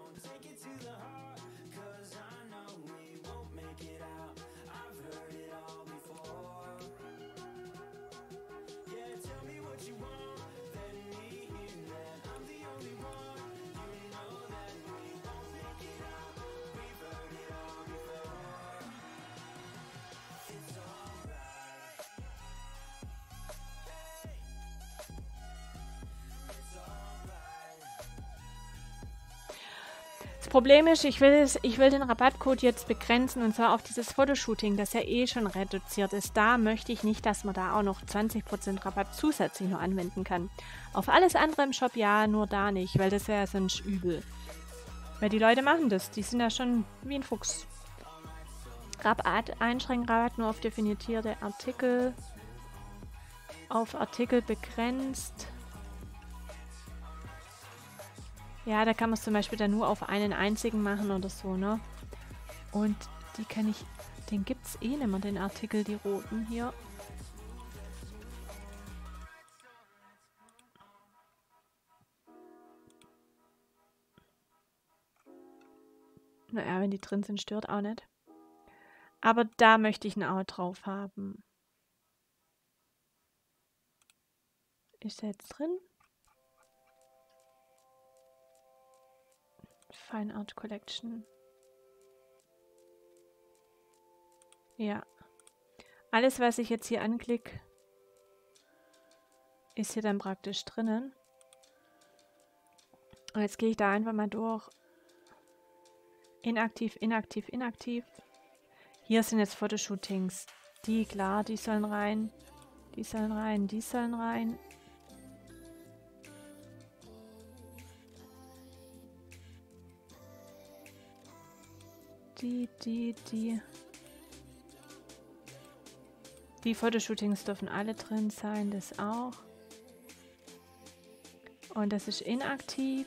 A: Das Problem ist, ich will den Rabattcode jetzt begrenzen und zwar auf dieses Fotoshooting, das ja eh schon reduziert ist. Da möchte ich nicht, dass man da auch noch 20% Rabatt zusätzlich noch anwenden kann. Auf alles andere im Shop ja, nur da nicht, weil das wäre ja sonst übel. Weil die Leute machen das, die sind ja schon wie ein Fuchs. Rabatt einschränken, Rabatt nur auf definierte Artikel. Auf Artikel begrenzt. Ja, da kann man es zum Beispiel dann nur auf einen einzigen machen oder so, ne? Und die kann ich... Den gibt es eh nicht mehr, den Artikel, die roten hier. Naja, wenn die drin sind, stört auch nicht. Aber da möchte ich ein Auge drauf haben. Ist der jetzt drin? Fine Art Collection. Ja. Alles, was ich jetzt hier anklicke, ist hier dann praktisch drinnen. Und jetzt gehe ich da einfach mal durch. Inaktiv, inaktiv, inaktiv. Hier sind jetzt Fotoshootings. Die, klar, die sollen rein. Die sollen rein, die sollen rein. Die. Die Fotoshootings dürfen alle drin sein, das auch. Und das ist inaktiv.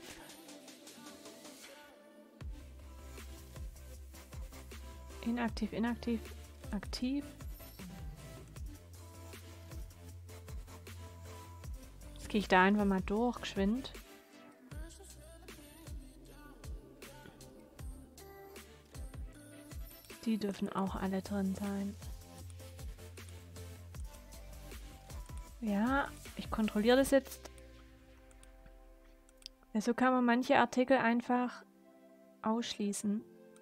A: Inaktiv, inaktiv, aktiv. Jetzt gehe ich da einfach mal durch, geschwind. Die dürfen auch alle drin sein. Ja, ich kontrolliere das jetzt. Ja, so kann man manche Artikel einfach ausschließen.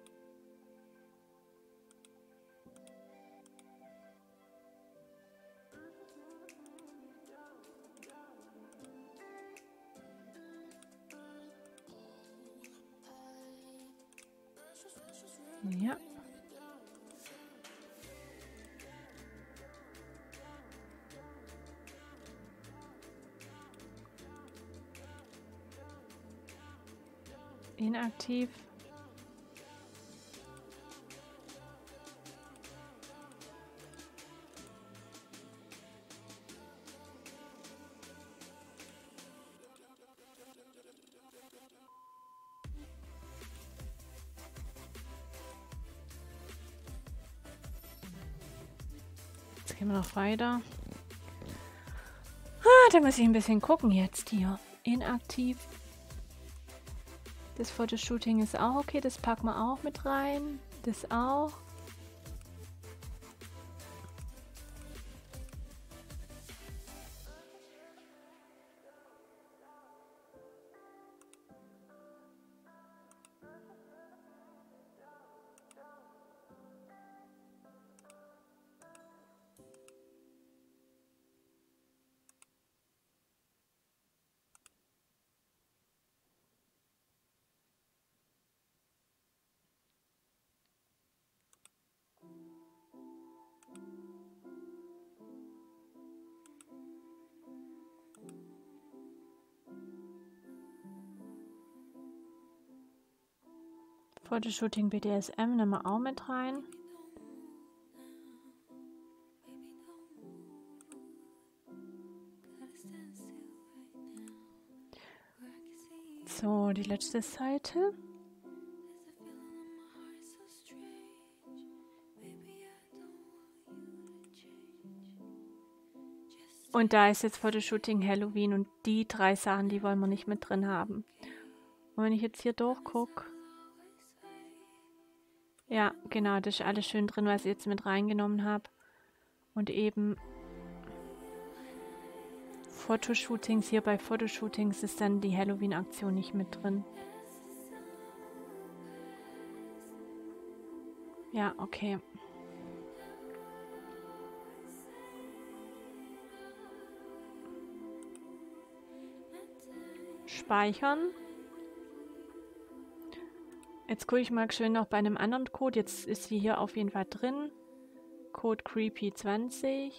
A: Ja. Inaktiv. Jetzt gehen wir noch weiter. Da muss ich ein bisschen gucken jetzt hier. Inaktiv. Das Fotoshooting ist auch okay, das packen wir auch mit rein. Das auch. Fotoshooting BDSM nehmen wir auch mit rein. So, die letzte Seite. Und da ist jetzt Fotoshooting Halloween und die 3 Sachen, die wollen wir nicht mit drin haben. Und wenn ich jetzt hier durchgucke, ja, genau, das ist alles schön drin, was ich jetzt mit reingenommen habe. Und eben Fotoshootings, hier bei Fotoshootings ist dann die Halloween-Aktion nicht mit drin. Ja, okay. Speichern. Jetzt gucke ich mal schön noch bei einem anderen Code. Jetzt ist sie hier auf jeden Fall drin. Code Creepy20.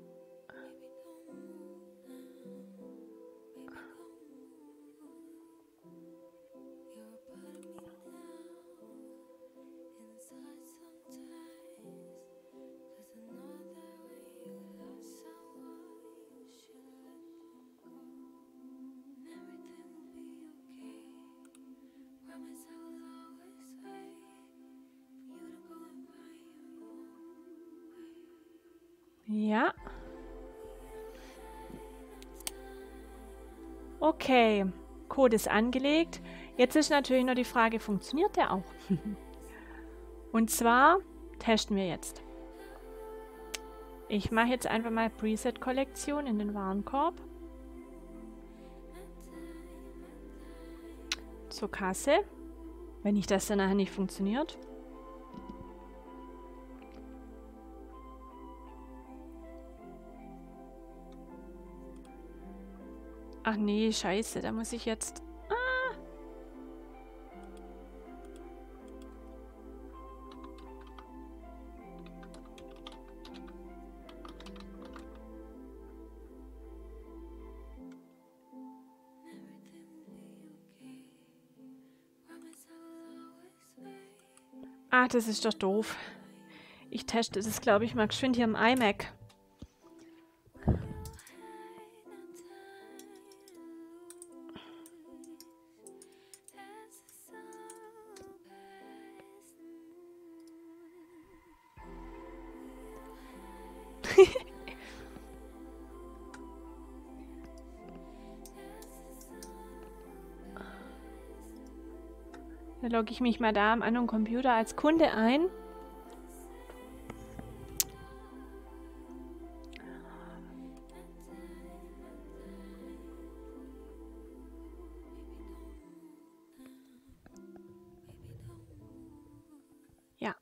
A: Ja. Okay, Code ist angelegt. Jetzt ist natürlich nur die Frage, funktioniert der auch? Und zwar testen wir jetzt. Ich mache jetzt einfach mal Preset-Kollektion in den Warenkorb. Zur Kasse. Wenn nicht das dann nachher nicht funktioniert. Ach nee, scheiße, da muss ich jetzt... Ah, das ist doch doof. Ich teste das, glaube ich, mal geschwind hier im iMac. Da logge ich mich mal da am anderen Computer als Kunde ein. Ja.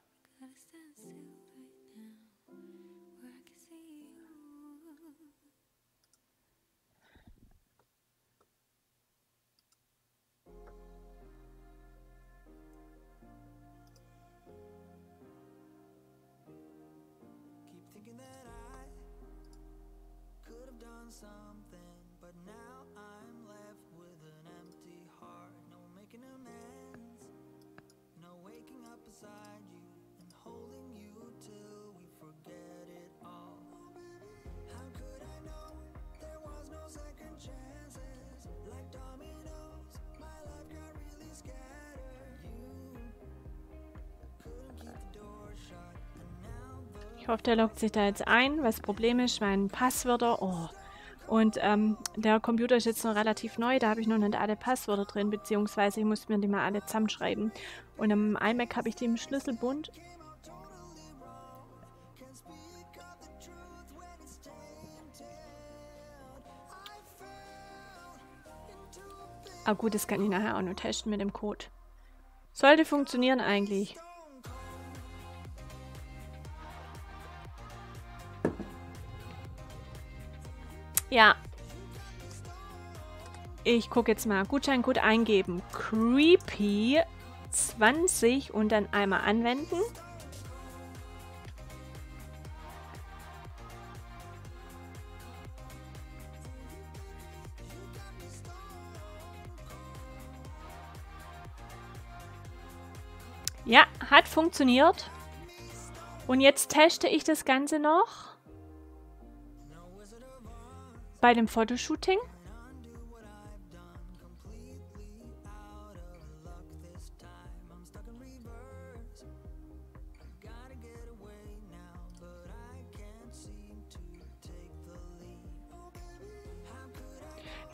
B: Something, but now I'm left with an empty heart. No making amends, no waking up beside you and holding you till we forget it all. How could I know there was no second chances? Like dominoes, my life got really scattered. You couldn't keep the door shut, and now
A: Ich hoffe, der loggt sich da jetzt ein. Was das Problem ist, mein Passwörter... Oh. Und der Computer ist jetzt noch relativ neu, da habe ich noch nicht alle Passwörter drin, beziehungsweise ich muss mir die mal alle zusammenschreiben. Und am iMac habe ich die im Schlüsselbund. Ah gut, das kann ich nachher auch noch testen mit dem Code. Sollte funktionieren eigentlich. Ja. Ich gucke jetzt mal. Gutscheincode eingeben. Creepy20 und dann einmal anwenden. Ja, hat funktioniert. Und jetzt teste ich das Ganze noch bei dem Fotoshooting.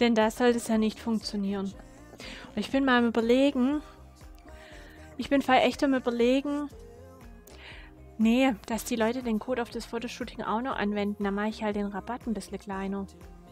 A: Denn da sollte es ja nicht funktionieren. Und ich bin mal am Überlegen, nee, dass die Leute den Code auf das Fotoshooting auch noch anwenden. Da mache ich halt den Rabatt ein bisschen kleiner.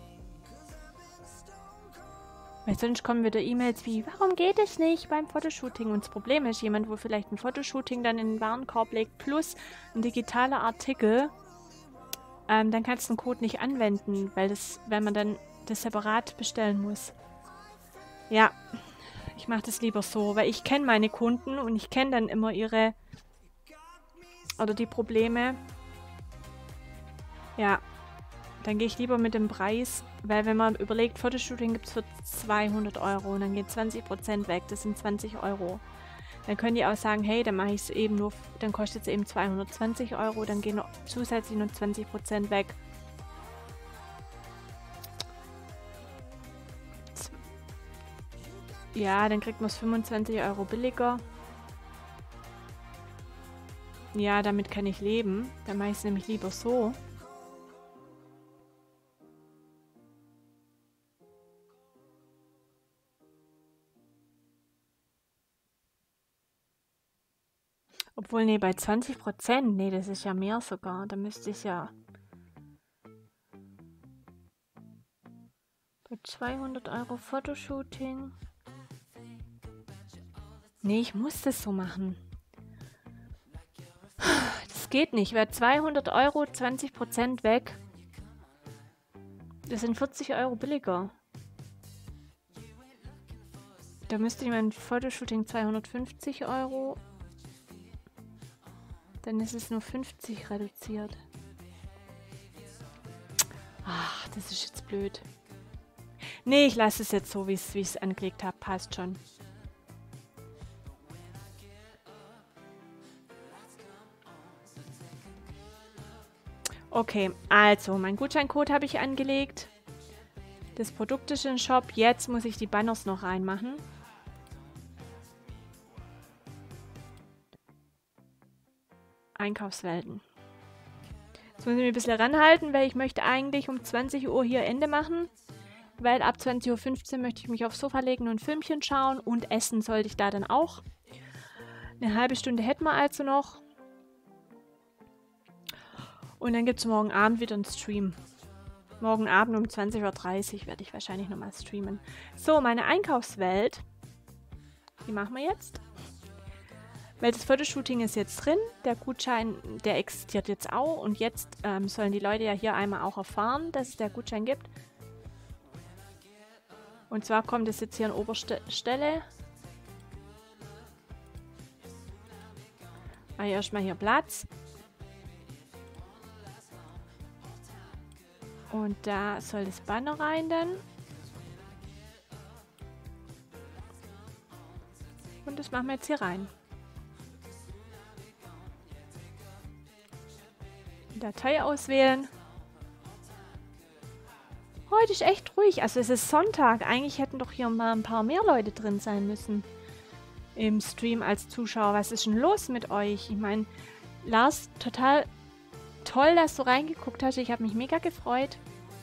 A: Weil sonst kommen wieder E-Mails wie, warum geht es nicht beim Fotoshooting? Und das Problem ist, jemand, wo vielleicht ein Fotoshooting dann in den Warenkorb legt, plus ein digitaler Artikel, dann kannst du den Code nicht anwenden, weil man dann das separat bestellen muss. Ja, ich mache das lieber so, weil ich kenne meine Kunden und ich kenne dann immer die Probleme. Ja, dann gehe ich lieber mit dem Preis, weil wenn man überlegt, Fotoshooting gibt es für 200 Euro und dann geht 20% weg, das sind 20 Euro. Dann können die auch sagen, hey, dann mache ich es eben nur, dann kostet es eben 220 Euro, dann gehen noch zusätzlich nur 20% weg. Ja, dann kriegt man es 25 Euro billiger. Ja, damit kann ich leben. Dann mache ich es nämlich lieber so. Obwohl, nee, bei 20%, nee, das ist ja mehr sogar. Da müsste ich ja bei 200 Euro Fotoshooting. Nee, ich muss das so machen. Das geht nicht. Bei 200 Euro 20% weg. Das sind 40 Euro billiger. Da müsste ich mein Fotoshooting 250 Euro. Dann ist es nur 50 reduziert. Ach, das ist jetzt blöd. Nee, ich lasse es jetzt so, wie ich es angelegt habe. Passt schon. Okay, also, mein Gutscheincode habe ich angelegt. Das Produkt ist im Shop. Jetzt muss ich die Banners noch reinmachen. Einkaufswelten. Jetzt muss ich mich ein bisschen ranhalten, weil ich möchte eigentlich um 20 Uhr hier Ende machen. Weil ab 20:15 Uhr möchte ich mich aufs Sofa legen und ein Filmchen schauen. Und essen sollte ich da dann auch. Eine halbe Stunde hätten wir also noch. Und dann gibt es morgen Abend wieder einen Stream. Morgen Abend um 20:30 Uhr werde ich wahrscheinlich nochmal streamen. So, meine Einkaufswelt. Die machen wir jetzt. Weil das Fotoshooting ist jetzt drin. Der Gutschein, der existiert jetzt auch. Und jetzt sollen die Leute ja hier einmal auch erfahren, dass es der Gutschein gibt. Und zwar kommt es jetzt hier an oberster Stelle. Erstmal hier Platz. Und da soll das Banner rein dann. Und das machen wir jetzt hier rein. Datei auswählen. Heute ist echt ruhig. Also es ist Sonntag. Eigentlich hätten doch hier mal ein paar mehr Leute drin sein müssen. Im Stream als Zuschauer. Was ist denn los mit euch? Ich meine, Lars, total toll, dass du reingeguckt hast. Ich habe mich mega gefreut.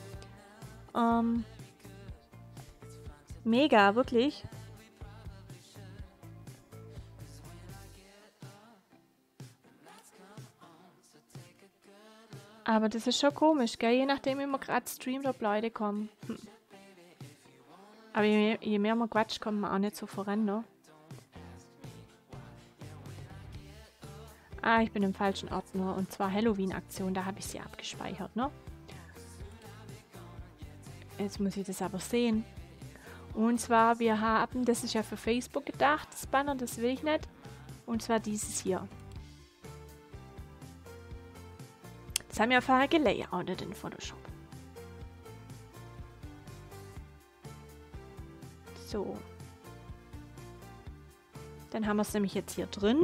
A: Mega, wirklich. Aber das ist schon komisch, gell? Je nachdem, wie man gerade streamt, ob Leute kommen. Aber je mehr man quatscht, kommt man auch nicht so voran, ne? Ah, ich bin im falschen Ordner. Und zwar Halloween-Aktion, da habe ich sie abgespeichert, ne? Jetzt muss ich das aber sehen. Und zwar, wir haben, das ist ja für Facebook gedacht, das Banner, das will ich nicht. Und zwar dieses hier. Das haben wir vorher gelayoutet in Photoshop. So. Dann haben wir es nämlich jetzt hier drin.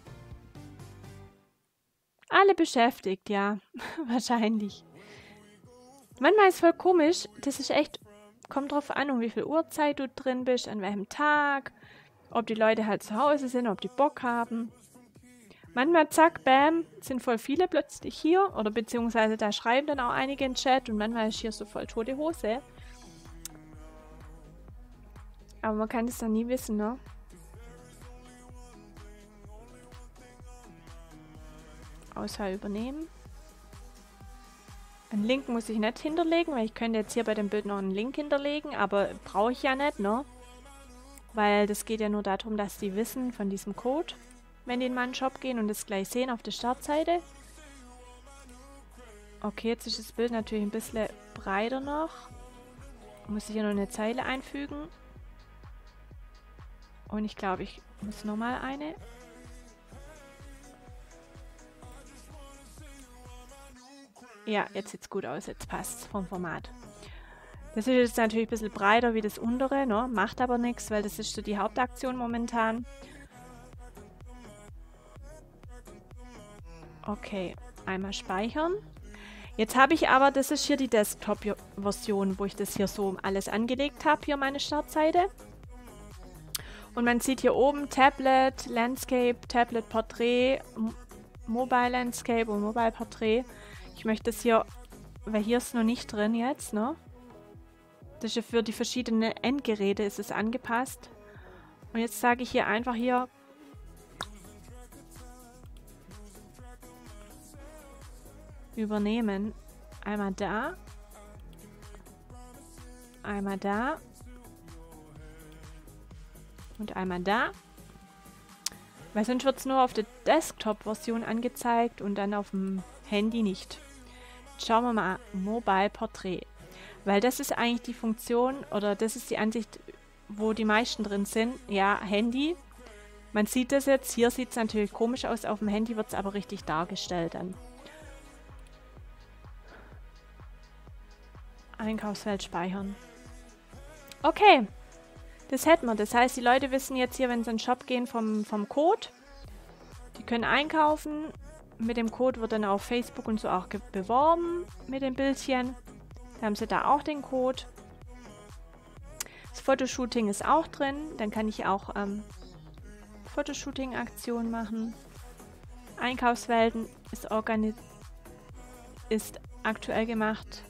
A: Alle beschäftigt, ja. Wahrscheinlich. Manchmal ist es voll komisch. Das ist echt, kommt drauf an, um wie viel Uhrzeit du drin bist, an welchem Tag, ob die Leute halt zu Hause sind, ob die Bock haben. Manchmal, zack, bam, sind voll viele plötzlich hier. Oder beziehungsweise da schreiben dann auch einige in den Chat und manchmal ist hier so voll tote Hose. Aber man kann es dann nie wissen, ne? Auswahl übernehmen. Einen Link muss ich nicht hinterlegen, weil ich könnte jetzt hier bei dem Bild noch einen Link hinterlegen, aber brauche ich ja nicht, ne? Weil das geht ja nur darum, dass die wissen von diesem Code, wenn die in meinen Shop gehen und es gleich sehen auf der Startseite. Okay, jetzt ist das Bild natürlich ein bisschen breiter noch. Muss ich hier noch eine Zeile einfügen. Und ich glaube, ich muss nochmal eine. Ja, jetzt sieht es gut aus. Jetzt passt es vom Format. Das ist jetzt natürlich ein bisschen breiter wie das untere, ne? Macht aber nichts, weil das ist so die Hauptaktion momentan. Okay, einmal speichern. Jetzt habe ich aber, das ist hier die Desktop-Version, wo ich das hier so alles angelegt habe, hier meine Startseite. Und man sieht hier oben Tablet, Landscape, Tablet Portrait, Mobile Landscape und Mobile Portrait. Ich möchte das hier, weil hier ist noch nicht drin jetzt, ne? Das ist ja für die verschiedenen Endgeräte ist es angepasst. Und jetzt sage ich hier einfach hier übernehmen. Einmal da. Einmal da. Und einmal da. Weil sonst wird es nur auf der Desktop-Version angezeigt und dann auf dem Handy nicht. Jetzt schauen wir mal Mobile Portrait. Weil das ist eigentlich die Funktion oder das ist die Ansicht, wo die meisten drin sind. Ja, Handy. Man sieht das jetzt. Hier sieht es natürlich komisch aus. Auf dem Handy wird es aber richtig dargestellt dann. Einkaufsfeld speichern. Okay. Das hätten wir. Das heißt, die Leute wissen jetzt hier, wenn sie in den Shop gehen, vom Code. Die können einkaufen. Mit dem Code wird dann auf Facebook und so auch beworben mit dem Bildchen. Da haben sie da auch den Code. Das Fotoshooting ist auch drin. Dann kann ich auch Fotoshooting-Aktionen machen. Einkaufswelten ist aktuell gemacht.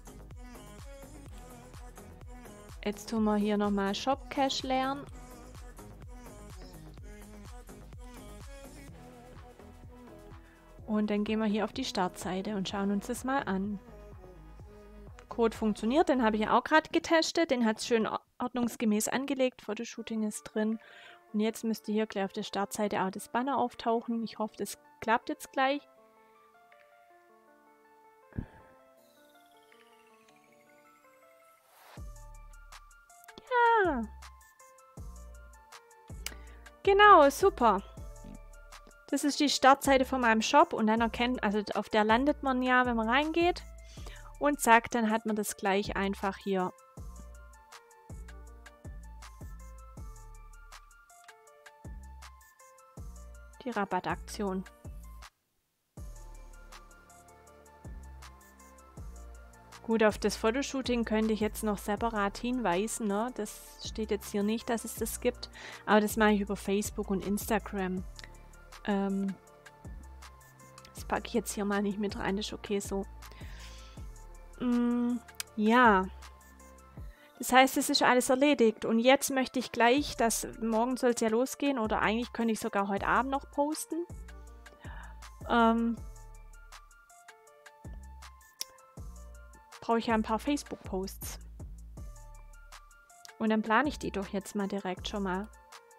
A: Jetzt tun wir hier nochmal Shop Cache lernen. Und dann gehen wir hier auf die Startseite und schauen uns das mal an. Code funktioniert, den habe ich ja auch gerade getestet. Den hat es schön ordnungsgemäß angelegt. Fotoshooting ist drin. Und jetzt müsste hier gleich auf der Startseite auch das Banner auftauchen. Ich hoffe, das klappt jetzt gleich. Ja. Genau, super. Das ist die Startseite von meinem Shop und dann erkennt, also auf der landet man ja, wenn man reingeht. Und zack, dann hat man das gleich einfach hier. Die Rabattaktion. Gut, auf das Fotoshooting könnte ich jetzt noch separat hinweisen, ne? Das steht jetzt hier nicht, dass es das gibt. Aber das mache ich über Facebook und Instagram. Das packe ich jetzt hier mal nicht mit rein, das ist okay so. Ja. Das heißt, es ist alles erledigt. Und jetzt möchte ich gleich, dass morgen soll es ja losgehen, oder eigentlich könnte ich sogar heute Abend noch posten. Brauche ich ja ein paar Facebook-Posts. Und dann plane ich die doch jetzt mal direkt schon mal.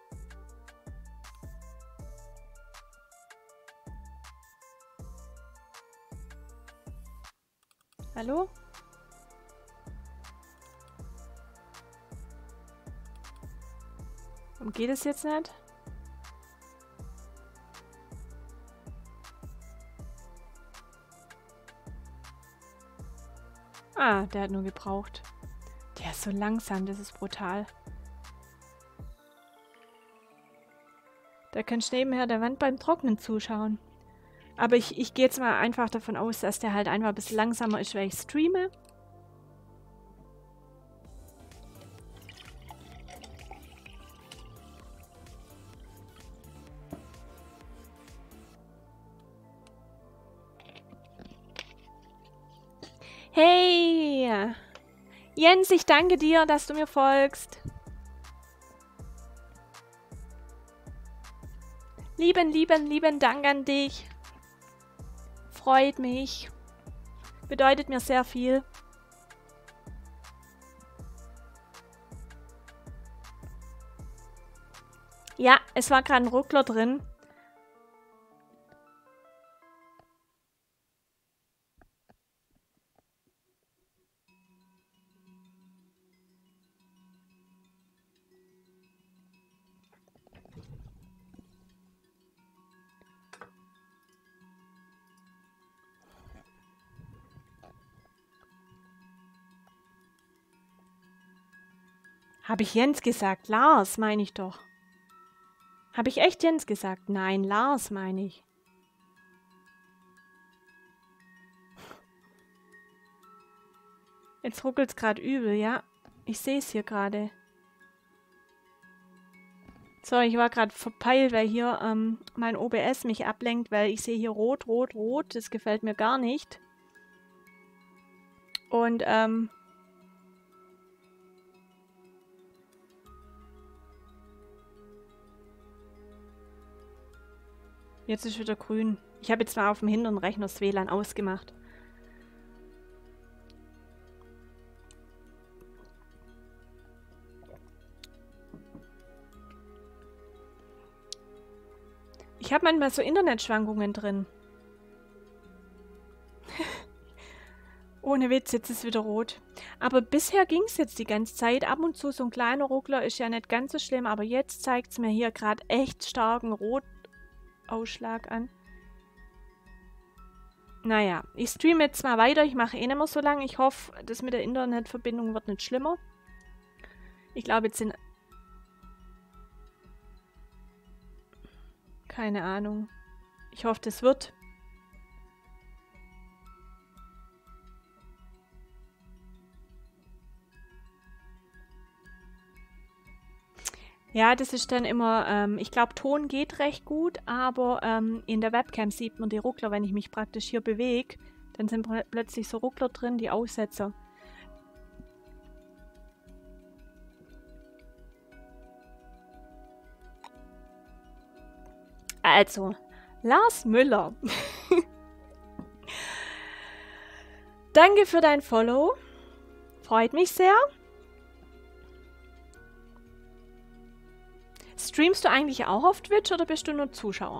A: Hallo? Warum geht es jetzt nicht? Ah, der hat nur gebraucht. Der ist so langsam, das ist brutal. Da kannst du nebenher der Wand beim Trocknen zuschauen. Aber ich gehe jetzt mal einfach davon aus, dass der halt einfach ein bisschen langsamer ist, weil ich streame. Hey! Jens, ich danke dir, dass du mir folgst. Lieben Dank an dich. Freut mich. Bedeutet mir sehr viel. Ja, es war gerade ein Ruckler drin. Habe ich Jens gesagt? Lars, meine ich doch. Habe ich echt Jens gesagt? Nein, Lars meine ich. Jetzt ruckelt es gerade übel, ja. Ich sehe es hier gerade. So, ich war gerade verpeilt, weil hier mein OBS mich ablenkt, weil ich sehe hier rot, rot, rot. Das gefällt mir gar nicht. Und jetzt ist wieder grün. Ich habe jetzt mal auf dem hinteren Rechner das WLAN ausgemacht. Ich habe manchmal so Internetschwankungen drin. Ohne Witz, jetzt ist es wieder rot. Aber bisher ging es jetzt die ganze Zeit. Ab und zu so ein kleiner Ruckler ist ja nicht ganz so schlimm, aber jetzt zeigt es mir hier gerade echt starken Rotausschlag an. Naja, ich streame jetzt mal weiter. Ich mache eh nicht mehr so lange. Ich hoffe, das mit der Internetverbindung wird nicht schlimmer. Ich glaube, jetzt sind... Keine Ahnung. Ich hoffe, das wird. Ja, das ist dann immer, ich glaube, Ton geht recht gut, aber in der Webcam sieht man die Ruckler, wenn ich mich praktisch hier bewege, dann sind plötzlich so Ruckler drin, die Aussetzer. Also, Lars Müller. Danke für dein Follow. Freut mich sehr. Streamst du eigentlich auch auf Twitch oder bist du nur Zuschauer?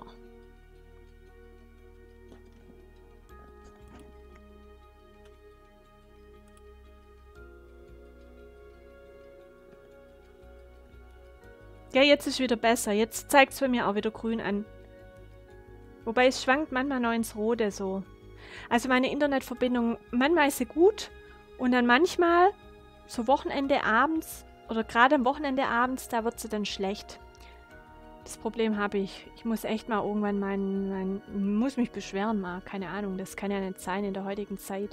A: Ja, jetzt ist wieder besser. Jetzt zeigt es bei mir auch wieder grün an. Wobei es schwankt manchmal noch ins Rote so. Also meine Internetverbindung, manchmal ist sie gut und dann manchmal, so Wochenende abends oder gerade am Wochenende abends, da wird sie dann schlecht. Das Problem habe ich. Ich muss echt mal irgendwann muss mich beschweren mal. Keine Ahnung, das kann ja nicht sein in der heutigen Zeit.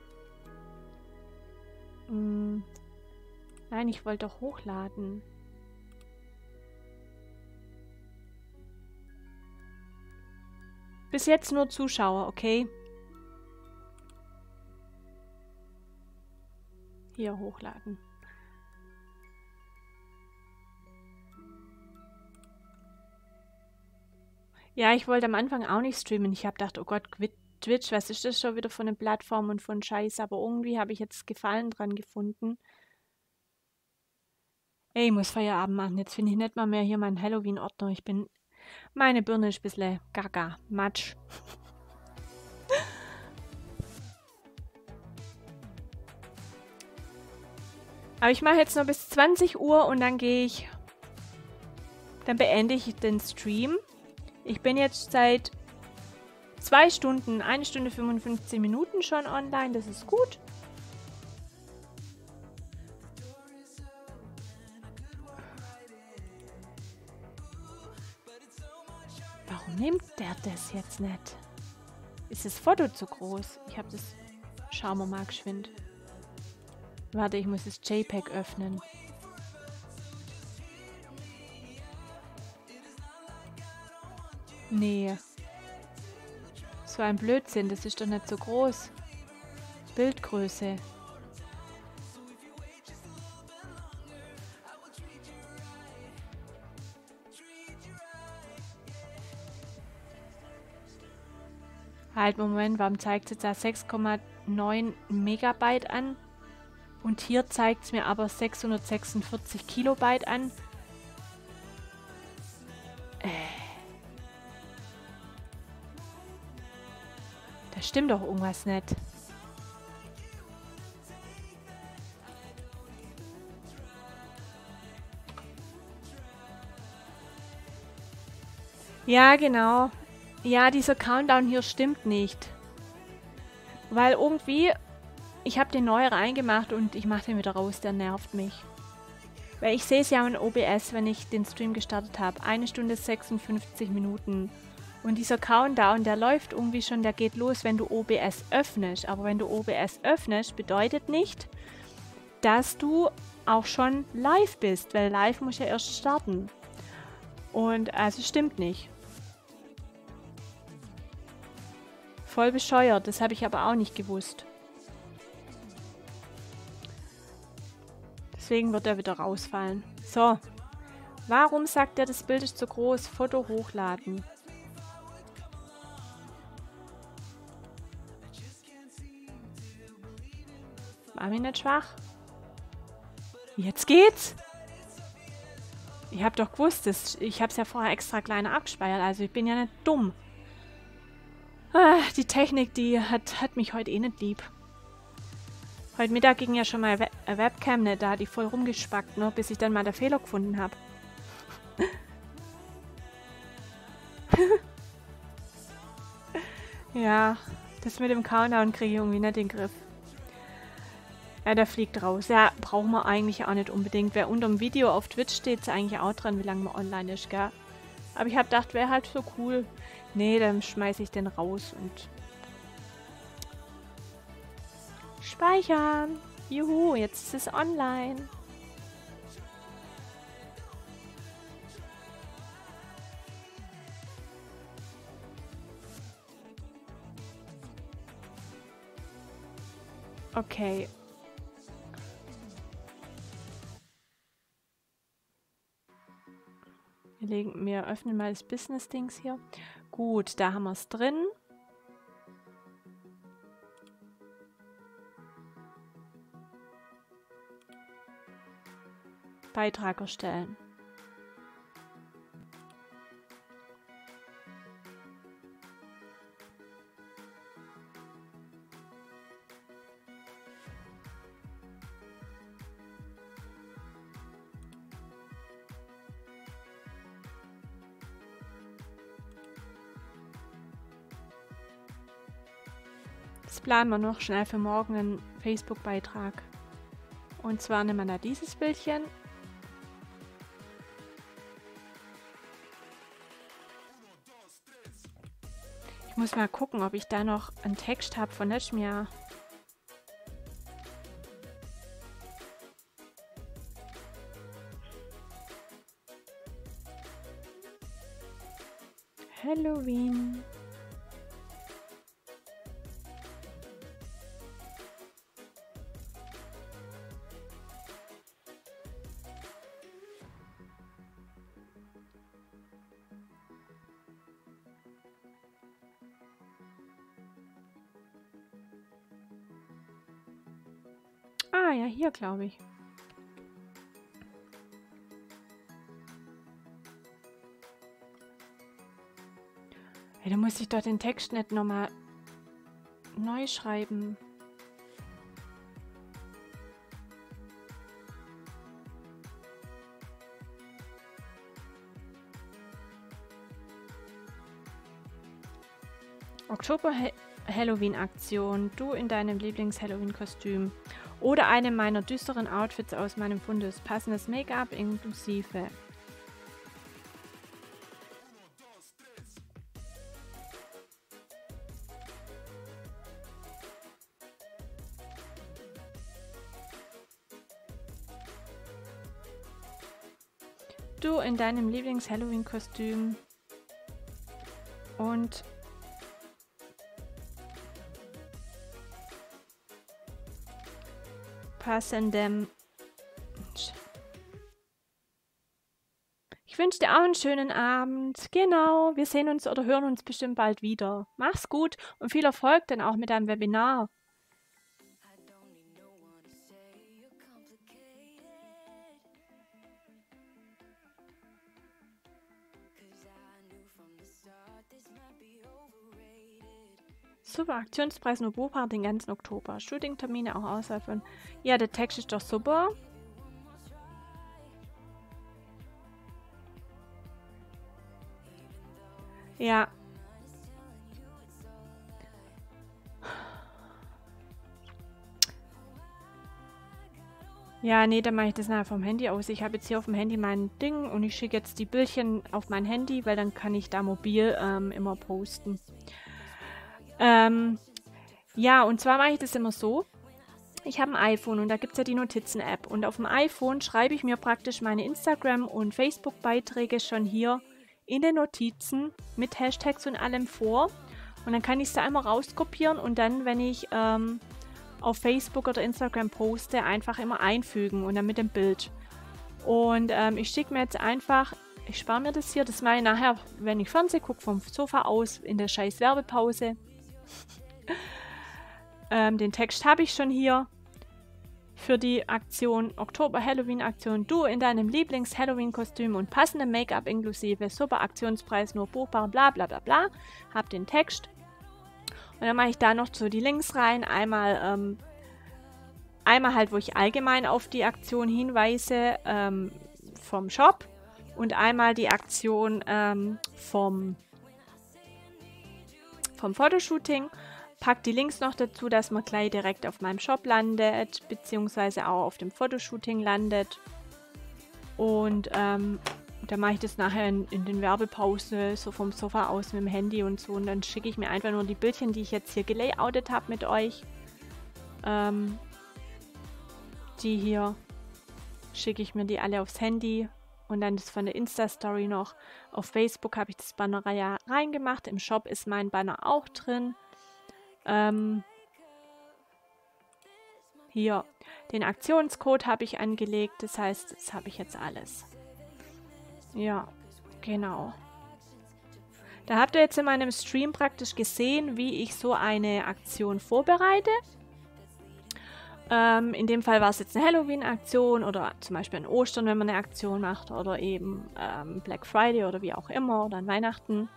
A: Nein, ich wollte doch hochladen. Bis jetzt nur Zuschauer, okay? Hier hochladen. Ja, ich wollte am Anfang auch nicht streamen. Ich habe gedacht, oh Gott, Twitch, was ist das schon wieder für eine Plattform und von Scheiß? Aber irgendwie habe ich jetzt Gefallen dran gefunden. Ey, ich muss Feierabend machen. Jetzt finde ich nicht mal mehr hier meinen Halloween-Ordner. Meine Birne ist ein bisschen gaga, matsch. Aber ich mache jetzt noch bis 20 Uhr und dann dann beende ich den Stream. Ich bin jetzt seit 2 Stunden, 1 Stunde 55 Minuten schon online. Das ist gut. Warum nimmt der das jetzt nicht? Ist das Foto zu groß? Schauen wir mal geschwind. Warte, ich muss das JPEG öffnen. Nee. So ein Blödsinn, das ist doch nicht so groß. Bildgröße. Halt, Moment, warum zeigt es jetzt da 6,9 Megabyte an? Und hier zeigt es mir aber 646 Kilobyte an. Da stimmt doch irgendwas nicht. Ja, genau. Ja, dieser Countdown hier stimmt nicht. Weil irgendwie, ich habe den neu reingemacht und ich mache den wieder raus, der nervt mich. Weil ich sehe es ja in OBS, wenn ich den Stream gestartet habe. 1 Stunde 56 Minuten. Und dieser Countdown, der läuft irgendwie schon, der geht los, wenn du OBS öffnest. Aber wenn du OBS öffnest, bedeutet nicht, dass du auch schon live bist. Weil live muss ja erst starten. Und also stimmt nicht. Voll bescheuert, das habe ich aber auch nicht gewusst. Deswegen wird er wieder rausfallen. So. Warum sagt er, das Bild ist zu groß? Foto hochladen. War mir nicht schwach? Jetzt geht's? Ich habe doch gewusst, ich habe es ja vorher extra kleiner abgespeichert, also ich bin ja nicht dumm. Ah, die Technik, die hat mich heute eh nicht lieb. Heute Mittag ging ja schon mal Webcam nicht, da hat die voll rumgespackt, ne, bis ich dann mal den Fehler gefunden habe. Ja, das mit dem Countdown kriege ich irgendwie nicht in den Griff. Ja, der fliegt raus. Ja, brauchen wir eigentlich auch nicht unbedingt. Wer unter dem Video auf Twitch steht, ist eigentlich auch dran, wie lange man online ist, gell? Aber ich habe gedacht, wäre halt so cool. Nee, dann schmeiße ich den raus und... Speichern! Juhu, jetzt ist es online. Okay. Wir öffnen mal das Business-Dings hier. Gut, da haben wir es drin. Beitrag erstellen. Jetzt planen wir noch schnell für morgen einen Facebook-Beitrag. Und zwar nehmen wir da dieses Bildchen. Ich muss mal gucken, ob ich da noch einen Text habe von letztem Jahr. Halloween. Ah ja, hier glaube ich. Hey, da muss ich doch den Text nicht nochmal neu schreiben. Oktober Halloween-Aktion. Du in deinem Lieblings-Halloween-Kostüm. Oder einem meiner düsteren Outfits aus meinem Fundus. Passendes Make-up inklusive. Du in deinem Lieblings-Halloween-Kostüm. Und passendem. Ich wünsche dir auch einen schönen Abend. Genau, wir sehen uns oder hören uns bestimmt bald wieder. Mach's gut und viel Erfolg dann auch mit deinem Webinar. Super, Aktionspreis nur Buchbar den ganzen Oktober. Shooting-Termine auch außerhalb von... Ja, der Text ist doch super. Ja. Ja, nee, dann mache ich das nachher vom Handy aus. Ich habe jetzt hier auf dem Handy mein Ding und ich schicke jetzt die Bildchen auf mein Handy, weil dann kann ich da mobil immer posten. Ja, und zwar mache ich das immer so. Ich habe ein iPhone und da gibt es ja die Notizen-App. Und auf dem iPhone schreibe ich mir praktisch meine Instagram- und Facebook-Beiträge schon hier in den Notizen mit Hashtags und allem vor. Und dann kann ich es da einmal rauskopieren und dann, wenn ich auf Facebook oder Instagram poste, einfach immer einfügen und dann mit dem Bild. Und ich schicke mir jetzt einfach, ich spare mir das hier, das mache ich nachher, wenn ich Fernsehen gucke, vom Sofa aus in der scheiß Werbepause. Den Text habe ich schon hier für die Aktion Oktober-Halloween-Aktion. Du in deinem Lieblings-Halloween-Kostüm und passendem Make-up inklusive super Aktionspreis, nur buchbar, bla bla bla bla. Hab den Text. Und dann mache ich da noch so die Links rein. Einmal halt, wo ich allgemein auf die Aktion hinweise vom Shop. Und einmal die Aktion vom Fotoshooting. Pack die Links noch dazu, dass man gleich direkt auf meinem Shop landet, beziehungsweise auch auf dem Fotoshooting landet. Und dann mache ich das nachher in den Werbepause, so vom Sofa aus mit dem Handy und so. Und dann schicke ich mir einfach nur die Bildchen, die ich jetzt hier gelayoutet habe mit euch. Die hier schicke ich mir die alle aufs Handy. Und dann das von der Insta-Story noch. Auf Facebook habe ich das Banner ja reingemacht. Im Shop ist mein Banner auch drin. Hier, den Aktionscode habe ich angelegt, das heißt, das habe ich jetzt alles. Ja, genau. Da habt ihr jetzt in meinem Stream praktisch gesehen, wie ich so eine Aktion vorbereite. In dem Fall war es jetzt eine Halloween-Aktion oder zum Beispiel an Ostern, wenn man eine Aktion macht oder eben Black Friday oder wie auch immer oder an Weihnachten.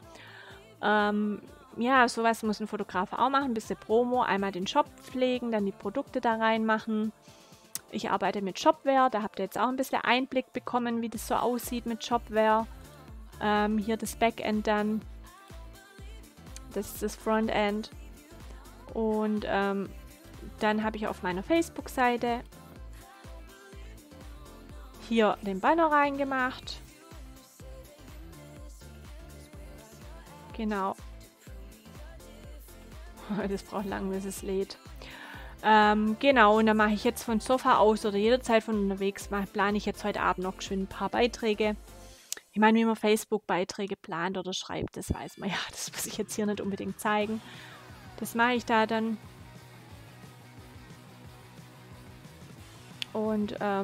A: Ja, sowas muss ein Fotograf auch machen, ein bisschen Promo, einmal den Shop pflegen, dann die Produkte da reinmachen. Ich arbeite mit Shopware, da habt ihr jetzt auch ein bisschen Einblick bekommen, wie das so aussieht mit Shopware. Hier das Backend dann, das ist das Frontend. Und dann habe ich auf meiner Facebook-Seite hier den Banner reingemacht. Genau. Das braucht lange, bis es lädt. Genau, und dann mache ich jetzt von Sofa aus oder jederzeit von unterwegs, plane ich jetzt heute Abend noch schön ein paar Beiträge. Ich meine, wie man Facebook-Beiträge plant oder schreibt, das weiß man ja. Das muss ich jetzt hier nicht unbedingt zeigen. Das mache ich da dann. Und da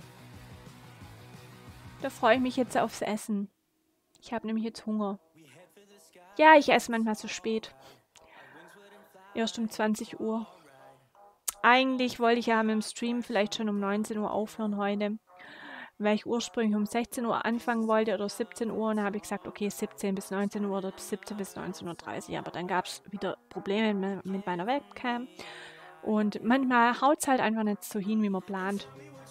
A: freue ich mich jetzt aufs Essen. Ich habe nämlich jetzt Hunger. Ja, ich esse manchmal so spät. Erst um 20 Uhr. Eigentlich wollte ich ja mit dem Stream vielleicht schon um 19 Uhr aufhören heute, weil ich ursprünglich um 16 Uhr anfangen wollte oder 17 Uhr. Und dann habe ich gesagt, okay, 17 bis 19 Uhr oder 17 bis 19:30 Uhr. Aber dann gab es wieder Probleme mit meiner Webcam. Und manchmal haut es halt einfach nicht so hin, wie man plant.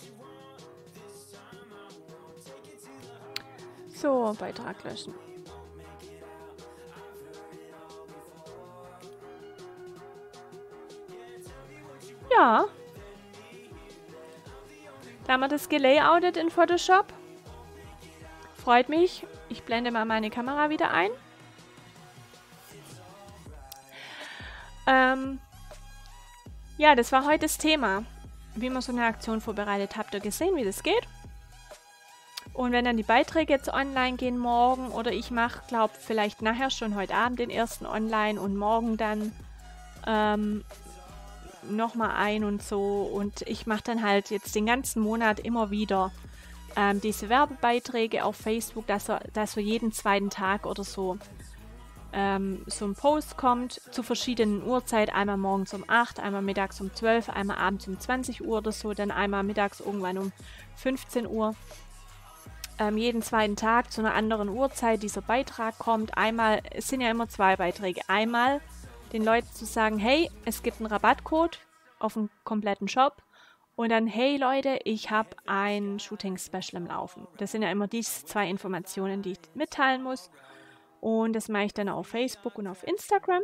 A: So, Beitrag löschen. Ja. Da haben wir das gelayoutet in Photoshop. Freut mich. Ich blende mal meine Kamera wieder ein. Ja, das war heute das Thema, wie man so eine Aktion vorbereitet. Habt ihr gesehen, wie das geht? Und wenn dann die Beiträge jetzt online gehen morgen oder ich mache, glaube vielleicht nachher schon heute Abend den ersten online und morgen dann nochmal ein und so. Und ich mache dann halt jetzt den ganzen Monat immer wieder diese Werbebeiträge auf Facebook, dass so jeden zweiten Tag oder so so ein Post kommt zu verschiedenen Uhrzeiten, einmal morgens um 8, einmal mittags um 12, einmal abends um 20 Uhr oder so, dann einmal mittags irgendwann um 15 Uhr. Jeden zweiten Tag zu einer anderen Uhrzeit dieser Beitrag kommt. Einmal, es sind ja immer 2 Beiträge. Einmal den Leuten zu sagen, hey, es gibt einen Rabattcode auf einen kompletten Shop. Und dann, hey Leute, ich habe ein Shooting-Special im Laufen. Das sind ja immer diese 2 Informationen, die ich mitteilen muss. Und das mache ich dann auf Facebook und auf Instagram.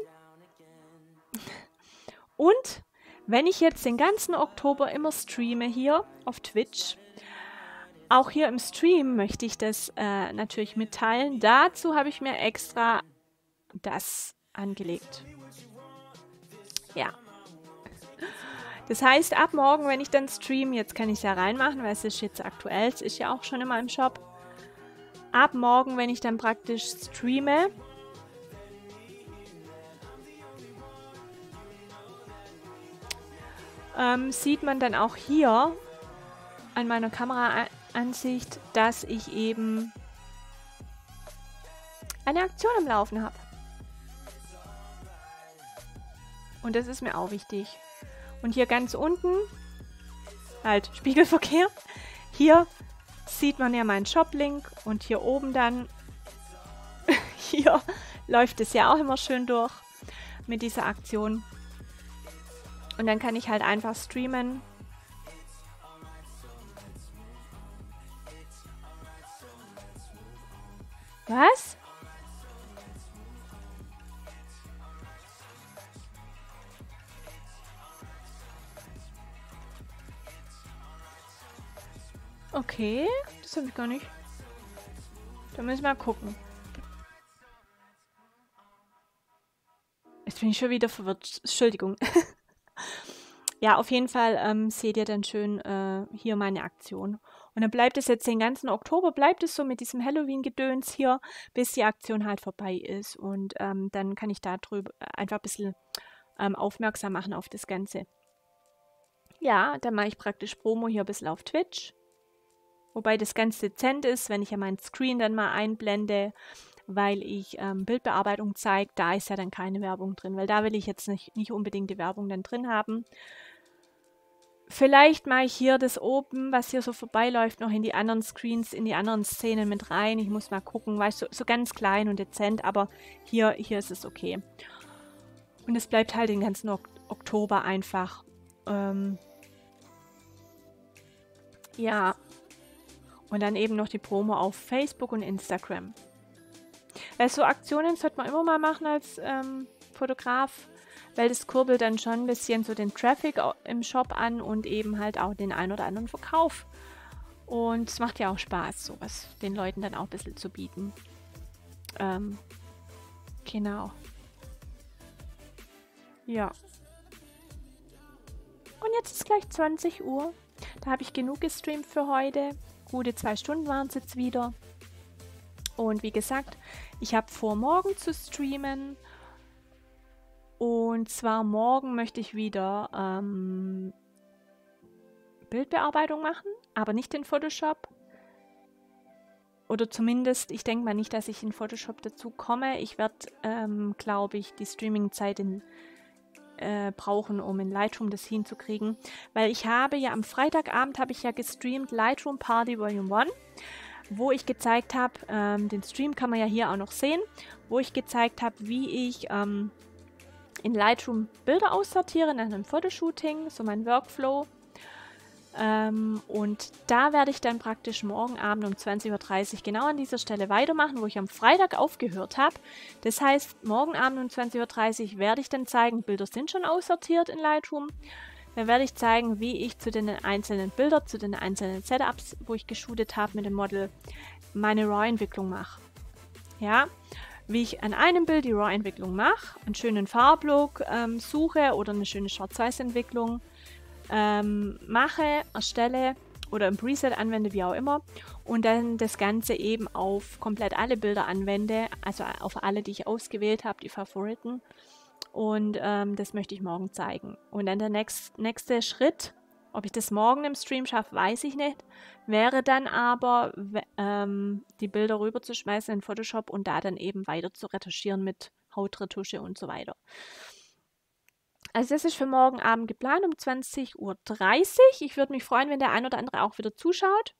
A: Und wenn ich jetzt den ganzen Oktober immer streame hier auf Twitch, auch hier im Stream möchte ich das natürlich mitteilen. Dazu habe ich mir extra das angelegt. Ja. Das heißt, ab morgen, wenn ich dann streame, jetzt kann ich es ja reinmachen, weil es ist jetzt aktuell, es ist ja auch schon immer im Shop. Ab morgen, wenn ich dann praktisch streame, sieht man dann auch hier an meiner Kameraansicht, dass ich eben eine Aktion im Laufen habe. Und das ist mir auch wichtig. Und hier ganz unten, halt Spiegelverkehr, hier sieht man ja meinen Shop-Link und hier oben dann, hier läuft es ja auch immer schön durch mit dieser Aktion. Und dann kann ich halt einfach streamen. Was? Okay, das habe ich gar nicht. Da müssen wir mal gucken. Jetzt bin ich schon wieder verwirrt. Entschuldigung. Ja, auf jeden Fall seht ihr dann schön hier meine Aktion. Und dann bleibt es jetzt den ganzen Oktober, bleibt es so mit diesem Halloween-Gedöns hier, bis die Aktion halt vorbei ist. Und dann kann ich da drüber einfach ein bisschen aufmerksam machen auf das Ganze. Ja, dann mache ich praktisch Promo hier ein bisschen auf Twitch. Wobei das ganz dezent ist, wenn ich ja meinen Screen dann mal einblende, weil ich Bildbearbeitung zeige, da ist ja dann keine Werbung drin, weil da will ich jetzt nicht unbedingt die Werbung dann drin haben. Vielleicht mache ich hier das oben, was hier so vorbeiläuft, noch in die anderen Screens, in die anderen Szenen mit rein. Ich muss mal gucken, weißt du, so ganz klein und dezent, aber hier ist es okay. Und es bleibt halt den ganzen Oktober einfach. Ja. Und dann eben noch die Promo auf Facebook und Instagram. Weil so Aktionen sollte man immer mal machen als Fotograf, weil das kurbelt dann schon ein bisschen so den Traffic im Shop an und eben halt auch den ein oder anderen Verkauf. Und es macht ja auch Spaß, sowas den Leuten dann auch ein bisschen zu bieten. Genau. Ja. Und jetzt ist gleich 20 Uhr. Da habe ich genug gestreamt für heute. Gute 2 Stunden waren es jetzt wieder. Und wie gesagt, ich habe vor, morgen zu streamen. Und zwar morgen möchte ich wieder Bildbearbeitung machen, aber nicht in Photoshop. Oder zumindest, ich denke mal nicht, dass ich in Photoshop dazu komme. Ich werde, glaube ich, die Streaming-Zeit brauchen, um in Lightroom das hinzukriegen. Weil ich habe ja am Freitagabend gestreamt Lightroom Party Volume 1, wo ich gezeigt habe, den Stream kann man ja hier auch noch sehen, wo ich gezeigt habe, wie ich in Lightroom Bilder aussortiere nach einem Fotoshooting, so mein Workflow. Und da werde ich dann praktisch morgen Abend um 20:30 Uhr genau an dieser Stelle weitermachen, wo ich am Freitag aufgehört habe. Das heißt, morgen Abend um 20:30 Uhr werde ich dann zeigen, Bilder sind schon aussortiert in Lightroom. Dann werde ich zeigen, wie ich zu den einzelnen Bildern, zu den einzelnen Setups, wo ich geshootet habe mit dem Model, meine RAW-Entwicklung mache. Ja, wie ich an einem Bild die RAW-Entwicklung mache, einen schönen Farblook suche oder eine schöne Schwarz-Weiß-Entwicklung mache, erstelle oder im Preset anwende, wie auch immer, und dann das Ganze eben auf komplett alle Bilder anwende, also auf alle, die ich ausgewählt habe, die Favoriten, und das möchte ich morgen zeigen. Und dann der nächste Schritt Ob ich das morgen im Stream schaffe, weiß ich nicht. Wäre dann aber, die Bilder rüberzuschmeißen in Photoshop und da dann eben weiter zu retuschieren mit Hautretusche und so weiter. Also das ist für morgen Abend geplant um 20:30 Uhr. Ich würde mich freuen, wenn der ein oder andere auch wieder zuschaut.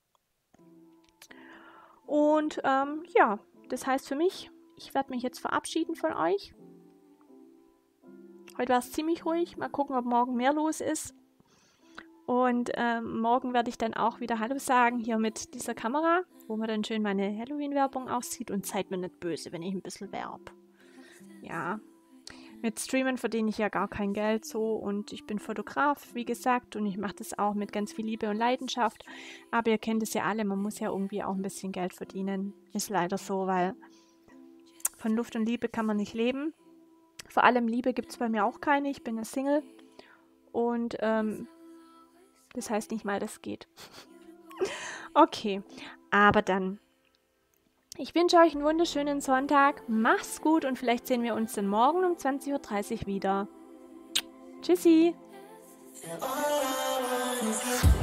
A: Und ja, das heißt für mich, ich werde mich jetzt verabschieden von euch. Heute war es ziemlich ruhig. Mal gucken, ob morgen mehr los ist. Und morgen werde ich dann auch wieder Hallo sagen, hier mit dieser Kamera, wo man dann schön meine Halloween-Werbung aussieht und seid mir nicht böse, wenn ich ein bisschen werb. Ja, mit Streamen verdiene ich ja gar kein Geld so und ich bin Fotograf, wie gesagt, und ich mache das auch mit ganz viel Liebe und Leidenschaft. Aber ihr kennt es ja alle, man muss ja irgendwie auch ein bisschen Geld verdienen. Ist leider so, weil von Luft und Liebe kann man nicht leben. Vor allem Liebe gibt es bei mir auch keine, ich bin eine Single und das heißt nicht mal, das geht. Okay, aber dann. Ich wünsche euch einen wunderschönen Sonntag. Macht's gut und vielleicht sehen wir uns dann morgen um 20:30 Uhr wieder. Tschüssi!
B: And all I want is you.